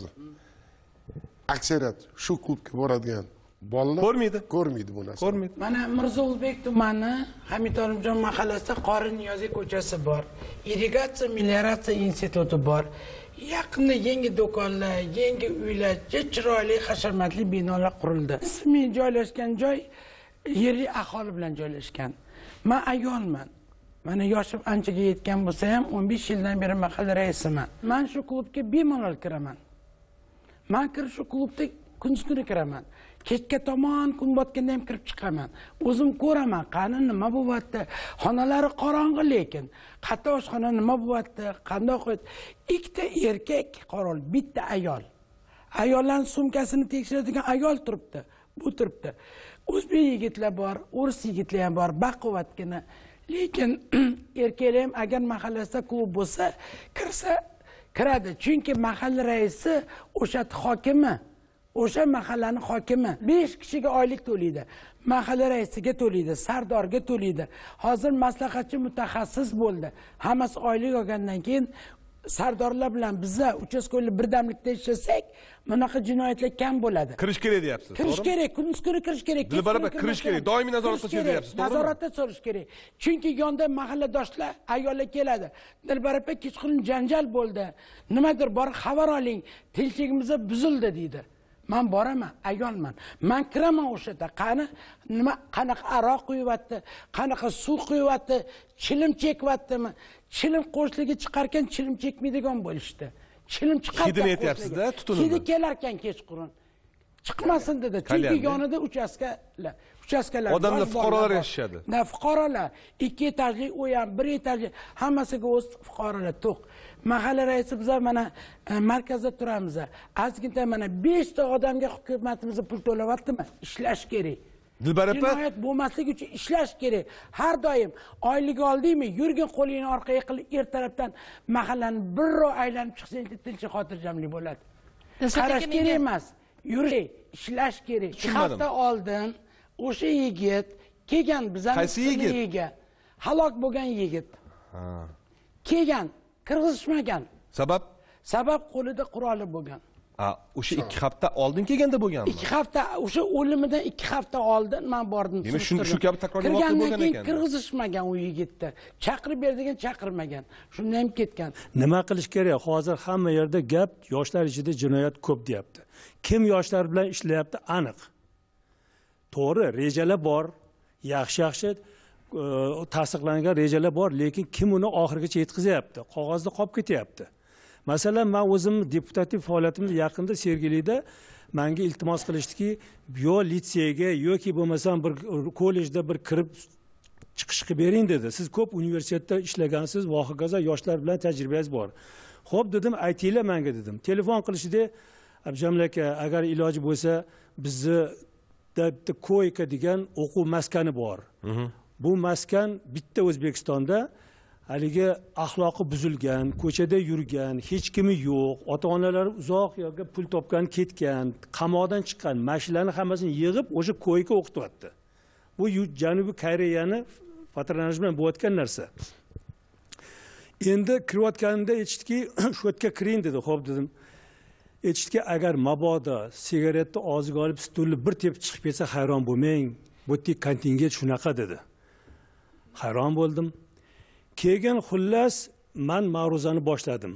Speaker 9: Aksariyat shu klubga boradigan bolalar ko'rmaydi bu narsani.
Speaker 1: Ko'rmaydi.
Speaker 8: Mana Mirzo Ulbek tumani Hamid Olimjon mahallasida Qori Niyoziy ko'chasi bor. Irrigatsiya melioratsiya instituti bor. Yaqinda yangi do'konlar, yangi uylar, chiroyli, hashamatli binolar qurildi. Ismi joylashgan joy yerli aholi bilan joylashgan. Men ayolman. Mana yoshim anchaga yetgan bo'lsa ham 15 yildan beri mahalla raisiman. Men shu klubga bemalol kiraman. Men shu klubda kunduz-kuni kiraman. Kechga tomon kun botganda ham kirib chiqaman. O'zim ko'raman, qani nima bo'lyapti. Xonalari qorong'i lekin. Qatta oshxona nima bo'lyapti, qanday qo'ydi. Ikkita erkak qorol, bitta ayol. Ayollarning sumkasini tekshiradigan ayol turibdi. Bu turibdi. O'zbek yigitlar bor, o'ris yigitlar ham bor, baquvvatgina. Lekin erkaklar ham agar mahallasida klub bo'lsa, kirsa kiradi. Chunki mahalla raisi o'sha hokimi, o'sha mahallaning hokimi 5 kishiga oylik to'laydi. Mahalla raisiga to'laydi, sardorga to'laydi. Hozir maslahatchi mutaxassis bo'ldi. Hammasi oylik olgandan keyin sardorlar bilan biza uchastko'ylar birdamlikda ishlasak, bunaqa jinoyatlar kam bo'ladi.
Speaker 1: Kirish kerak deyapsiz.
Speaker 8: Kirish kerak, kunduz kuni kirish kerak.
Speaker 1: Dilbar opa, kirish kerak. Doimiy nazoratda turish deyapsiz, to'g'rimi?
Speaker 8: Nazoratda turish kerak. Chunki yonda mahalladoshlar, ayollar keladi. Dilbar opa, kechqurun janjal bo'ldi. Nimadir bor xabar oling, tinchligimiz buzildi deydi. Men boraman, ayolman. Men kiraman o'sha yerda. Nima qanaqa aroq quyapti, qanaqa suv quyapti, chilim chekyaptimi? Chilim qo'shliga chiqarkan chilim chekmaydigan bo'lishdi. Chilim chiqarkan.
Speaker 1: Hidini aytyapsiz-da, tutunini.
Speaker 8: Hidi kelarkan kechqurun. Chiqmasin dedi. Chunki yonida uchastkalar.
Speaker 1: Odamlar fuqarolar yashashadi.
Speaker 8: Fuqarolar 2 etajli u ham 1 etajli, hammasiga o'z fuqarolar to'q. Mahalla raisi biz mana markazda turamiz. Ozgincha mana 5 ta odamga hukumatimiz pul to'layaptimi? Ishlash kerak.
Speaker 1: Dilbar opa,
Speaker 8: jinoyat bo'lmasligi uchun ishlash kerak. Har doim oylik oldingmi, yurgin qo'lingni orqaga qilib, ertalabdan mahallani birro aylanib chiqsang, tinch xotirjamlik bo'ladi. Qarash kerak emas. Yurish, ishlash kerak. 2 hafta oldin o'sha yigit kelgan bizning halok bo'lgan yigit. Kelgan, kirgizishmagan. Sabab qo'lida quroli bo'lgan.
Speaker 1: O'sha 2 hafta oldin kelganda bo'lganmi?
Speaker 8: 2 hafta, o'sha o'limidan 2 hafta oldin men bordim.
Speaker 1: Demak, shu kabi takroriy voqea bo'lgan ekan.
Speaker 8: Kirgizishmagan u yigitni. Chaqirib berdigan chaqirmagan. Shundan ham ketgan.
Speaker 15: Nima qilish kerak? Hozir hamma yerda gap yoshlar ichida jinoyat ko'p deyapti. Kim yoshlar bilan ishlayapti aniq. To'g'ri, rejalar bor, yaxshi tasdiqlangan rejalar bor, lekin kim uni oxirigacha yetkazyapti? Qog'ozda qolib ketyapti. Masalan, men o'zim deputativ faoliyatimda yaqinda Sergelida menga iltimos qilishdiki, yo litseyga yoki bo'lmasam bir kollejda bir kirib chiqish qilib bering dedi. Siz ko'p universitetda ishlagansiz, va hokazo yoshlar bilan tajribangiz bor. Xo'p dedim, aytinglar menga dedim. Telefon qilishdi, Abjamil aka, agar iloji bo'lsa bizni bitta koyka degan o'quv maskani bor. Bu maskan bitta O'zbekistonda haligi axloqi buzilgan, ko'chada yurgan, hech kimi yo'q, ota-onalari uzoq yo'lga pul topgan, ketgan, qamoqdan chiqqan mashinalarni hammasini yig'ib o'sha koyka o'qityapti. Bu Janubiy Koreyani patronaj bilan bo'layotgan narsa. Endi kirayotganimda aytishdiki, shu yerga kiring dedi. Xo'p dedim. Aytishdiki, agar mabodo sigaretni og'ziga olib stulni bir tepib chiqib ketsa hayron bo'lmang. Bu yerda kontingent shunaqa dedi. Hayron bo'ldim. Keyin xullas men ma'ruzani boshladim.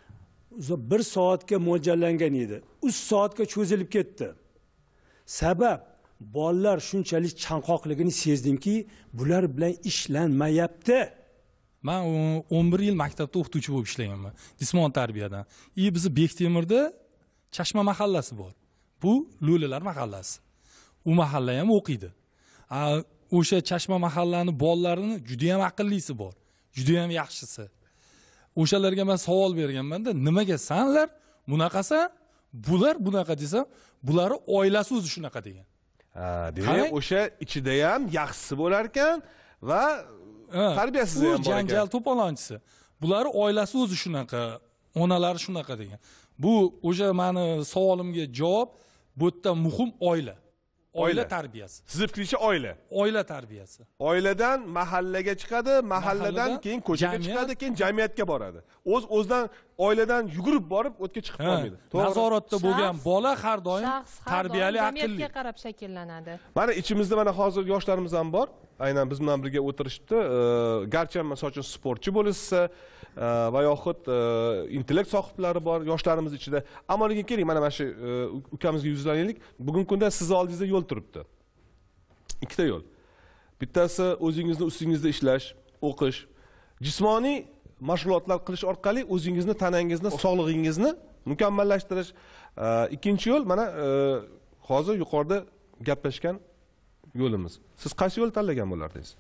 Speaker 15: 1 soatga mo'ljallangan edi. 3 soatga cho'zilib ketdi. Sabab bolalar shunchalik chanqoqligini sezdimki, bular bilan ishlanmayapti.
Speaker 16: Men 11 yil maktabda o'qituvchi bo'lib ishlaganman. Jismoniy tarbiyadan. Bizni Bektemirda Chashma mahallasi bor. Bu Lo'lilar mahallasi. U mahalla ham o'qiydi. O'sha Chashma mahallani bolalarini juda ham aqllisi bor. Juda ham yaxshisi. O'shalarga men savol berganman-da, nimaga senlar bunaqasa, bular bunaqa desam, bularni oilasi o'zi shunaqa degan.
Speaker 1: Demak, o'sha ichida ham yaxshisi bo'lar ekan va tarbiyasiz ham bor ekan.
Speaker 16: Janjal to'polonchisi. Bular oilasi o'zi shunaqa, onalari shunaqa degan. Bu o'sha meni savolimga javob, bu yerda muhim oila. Oila tarbiyasi.
Speaker 1: Siz fikringiz oila.
Speaker 16: Oila tarbiyasi.
Speaker 1: Oiladan mahallaga chiqadi, mahalladan keyin ko'chaga chiqadi, keyin jamiyatga boradi. O'zidan oiladan yugurib borib o'tga chiqib qolmaydi.
Speaker 16: Nazoratda bo'lgan bola har doim tarbiyali, aqlli.
Speaker 2: Jamiyatga qarab shakllanadi.
Speaker 1: Mana ichimizda mana hozir yoshlarimiz ham bor. Aynan biz bilan birga o'tirishibdi. Garchi masalan uchun sportchi bo'lsa va yoxud intellekt sohiblari bor yoshlarimiz ichida. Ammo lekin keling, mana shu ukamizga yuzlanaylik. Bugungi kunda siz oldingizda yo'l turibdi. 2 ta yo'l. Bittasi o'zingizni ustingizda ishlash, o'qish, jismoniy mashg'ulotlar qilish orqali o'zingizni, tanangizni, sog'lig'ingizni mukammallashtirish. Ikkinchi yo'l mana hozir yuqorida gaplashgan yo'limiz. Siz qaysi yo'l tanlagan bo'lardingiz?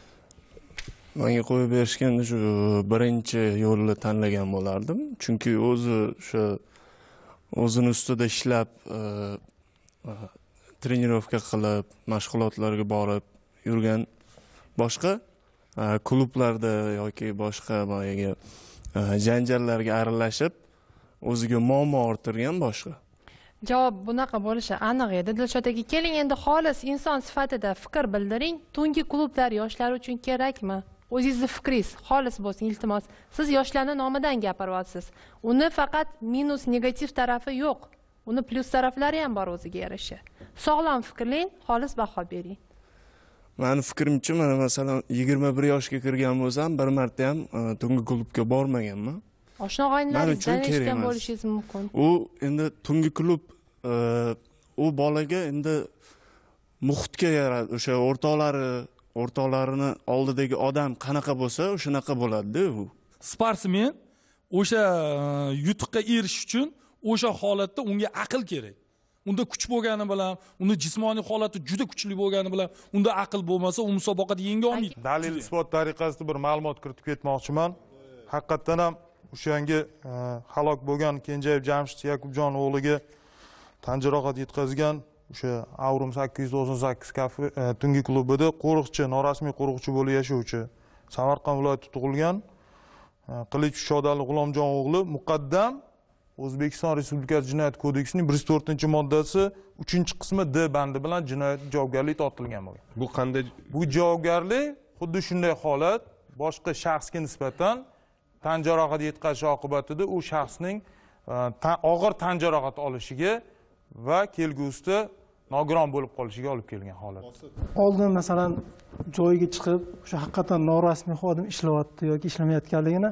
Speaker 17: Menga qo'yib berishganda shu birinchi yo'lni tanlagan bo'lardim. Chunki o'zini ustida ishlab, trenirovka qilib, mashg'ulotlarga borib yurgan boshqa klublarda yoki boshqa boyagi janjallarga aralashib, o'ziga muammo orttirgan boshqa.
Speaker 2: Javob bunaqa bo'lishi aniq edi. Dilshod aka, keling endi xolis inson sifatida fikr bildiring. Tungi klublar yoshlar uchun kerakmi? o'zingizni fikringiz xolis bo'lsin, iltimos. Siz yoshlarning nomidan gapiryapsiz. Uni faqat minus negativ tarafi yo'q. Uni plyus taraflari ham bor o'ziga yarasha. Sog'lom fikrlang, xolis baho bering.
Speaker 17: Meni fikrimcha, mana masalan 21 yoshga kirgan bo'lsam, bir marta ham tungi klubga bormaganman.
Speaker 2: Oshna og'aynilaringizdan eshitgan bo'lishingiz mumkin.
Speaker 17: U endi tungi klub u bolaga endi muhitga yaradi, o'sha o'rtoqlarini oldidagi odam qanaqa bo'lsa, o'shanaqa bo'ladi-da u.
Speaker 16: Sportsmen o'sha yutuqqa erishish uchun o'sha holatda unga aql kerak. Unda kuch bo'lgani bilan, unda jismoniy holati juda kuchli bo'lgani bilan, unda aql bo'lmasa, u musobaqada yenga olmaydi.
Speaker 5: Dalil isbot tariqasida bir ma'lumot kiritib ketmoqchiman. Haqiqatan ham o'shanga halok bo'lgan Kenjayev Jamshid Yakubjon o'g'liga tan jarohat yetkazgan o'sha Avrum 898 kafe tungi klubida qo'riqchi, norasmiy qo'riqchi bo'lib yashovchi, Samarqand viloyatida tug'ilgan Qilich Shodali G'ulomjon o'g'li muqaddam O'zbekiston Respublikasi Jinoyat kodeksining 104-moddasi 3-qismi D bandi bilan jinoyat javobgarlik tortilgan bo'lgan.
Speaker 1: Bu qanday?
Speaker 5: Bu javobgarlik xuddi shunday holat boshqa shaxsga nisbatan tan jarohati yetkazish oqibatida u shaxsning og'ir tan jarohati olishiga va kelgusida nogiron bo'lib qolishiga olib kelgan holat.
Speaker 3: Oldin masalan joyiga chiqib, o'sha haqiqatan norasmiy xodim ishlayapti yoki ishlamayotganligini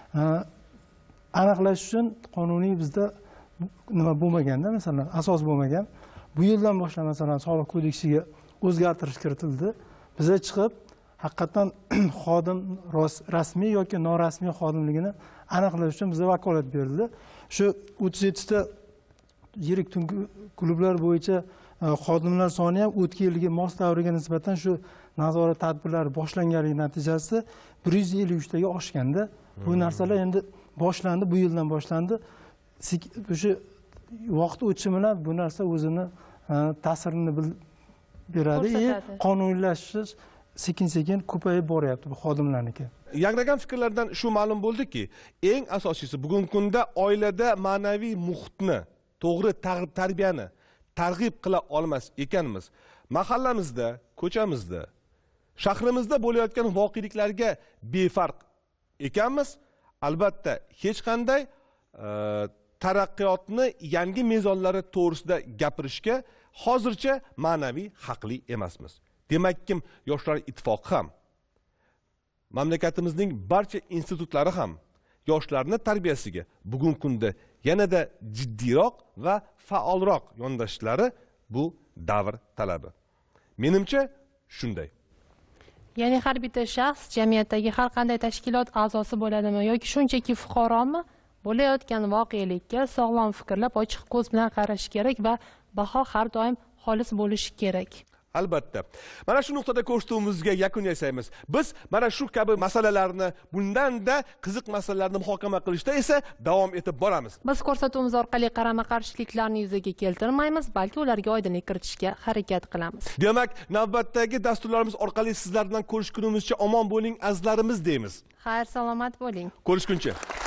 Speaker 3: aniqlash uchun qonuniy bizda nima bo'lmaganda, masalan, asos bo'lmagan. Bu yildan boshlab masalan soliq kodeksiga o'zgartirish kiritildi. Biza chiqib haqiqatan xodim rasmiy yoki norasmiy xodimligini aniqlash uchun bizga vakolat berildi. Shu 37 ta yirik tungi klublar bo'yicha xodimlar soni ham o'tgan yilgi mos davriga nisbatan shu nazorat tadbirlari boshlanganligi natijasida 153 taga oshganda, bu narsalar endi boshlandi, bu yildan boshlandi. O'sha vaqt o'tishi bilan bu narsa o'zini ta'sirini beradi. Qonuniylashish sekin-sekin ko'payib boryapti bu xodimlarniki.
Speaker 1: Yangragan fikrlardan shu ma'lum bo'ldiki, eng asosiysi bugungi kunda oilada ma'naviy muhitni, to'g'ri tarbiyani targ'ib qila olmas ekanmiz. Mahallamizda, ko'chamizda, shahrimizda bo'layotgan voqeliklarga befarq ekanmiz. Albatta, hech qanday taraqqiyotni yangi mezonlari to'g'risida gapirishga hozircha ma'naviy haqli emasmiz. Demakki, Yoshlar ittifoqi ham, mamlakatimizning barcha institutlari ham yoshlarning tarbiyasiga bugungi kunda yanada jiddiyroq va faolroq yondashishlari bu davr talabi. Menimcha shunday.
Speaker 2: Ya'ni har bitta shaxs jamiyatdagi har qanday tashkilot a'zosi bo'ladimi yoki shunchaki fuqaromi, bo'layotgan voqelikka sog'lom fikrlab, ochiq ko'z bilan qarash kerak va baho har doim xolis bo'lishi kerak.
Speaker 1: Albatta. Mana shu nuqtada ko'rsatuvimizga yakun yasaymiz. Biz mana shu kabi masalalarni, bundan-da qiziq masalalarni muhokama qilishda esa davom etib boramiz.
Speaker 2: Biz ko'rsatuvimiz orqali qarama-qarshiliklarni yuzaga keltirmaymiz, balki ularga oydinlik kiritishga harakat qilamiz.
Speaker 1: Demak, navbatdagi dasturlarimiz orqali sizlar bilan ko'rishgunimizcha omon bo'ling azizlarimiz deymiz.
Speaker 2: Xayr, salomat bo'ling.
Speaker 1: Ko'rishguncha.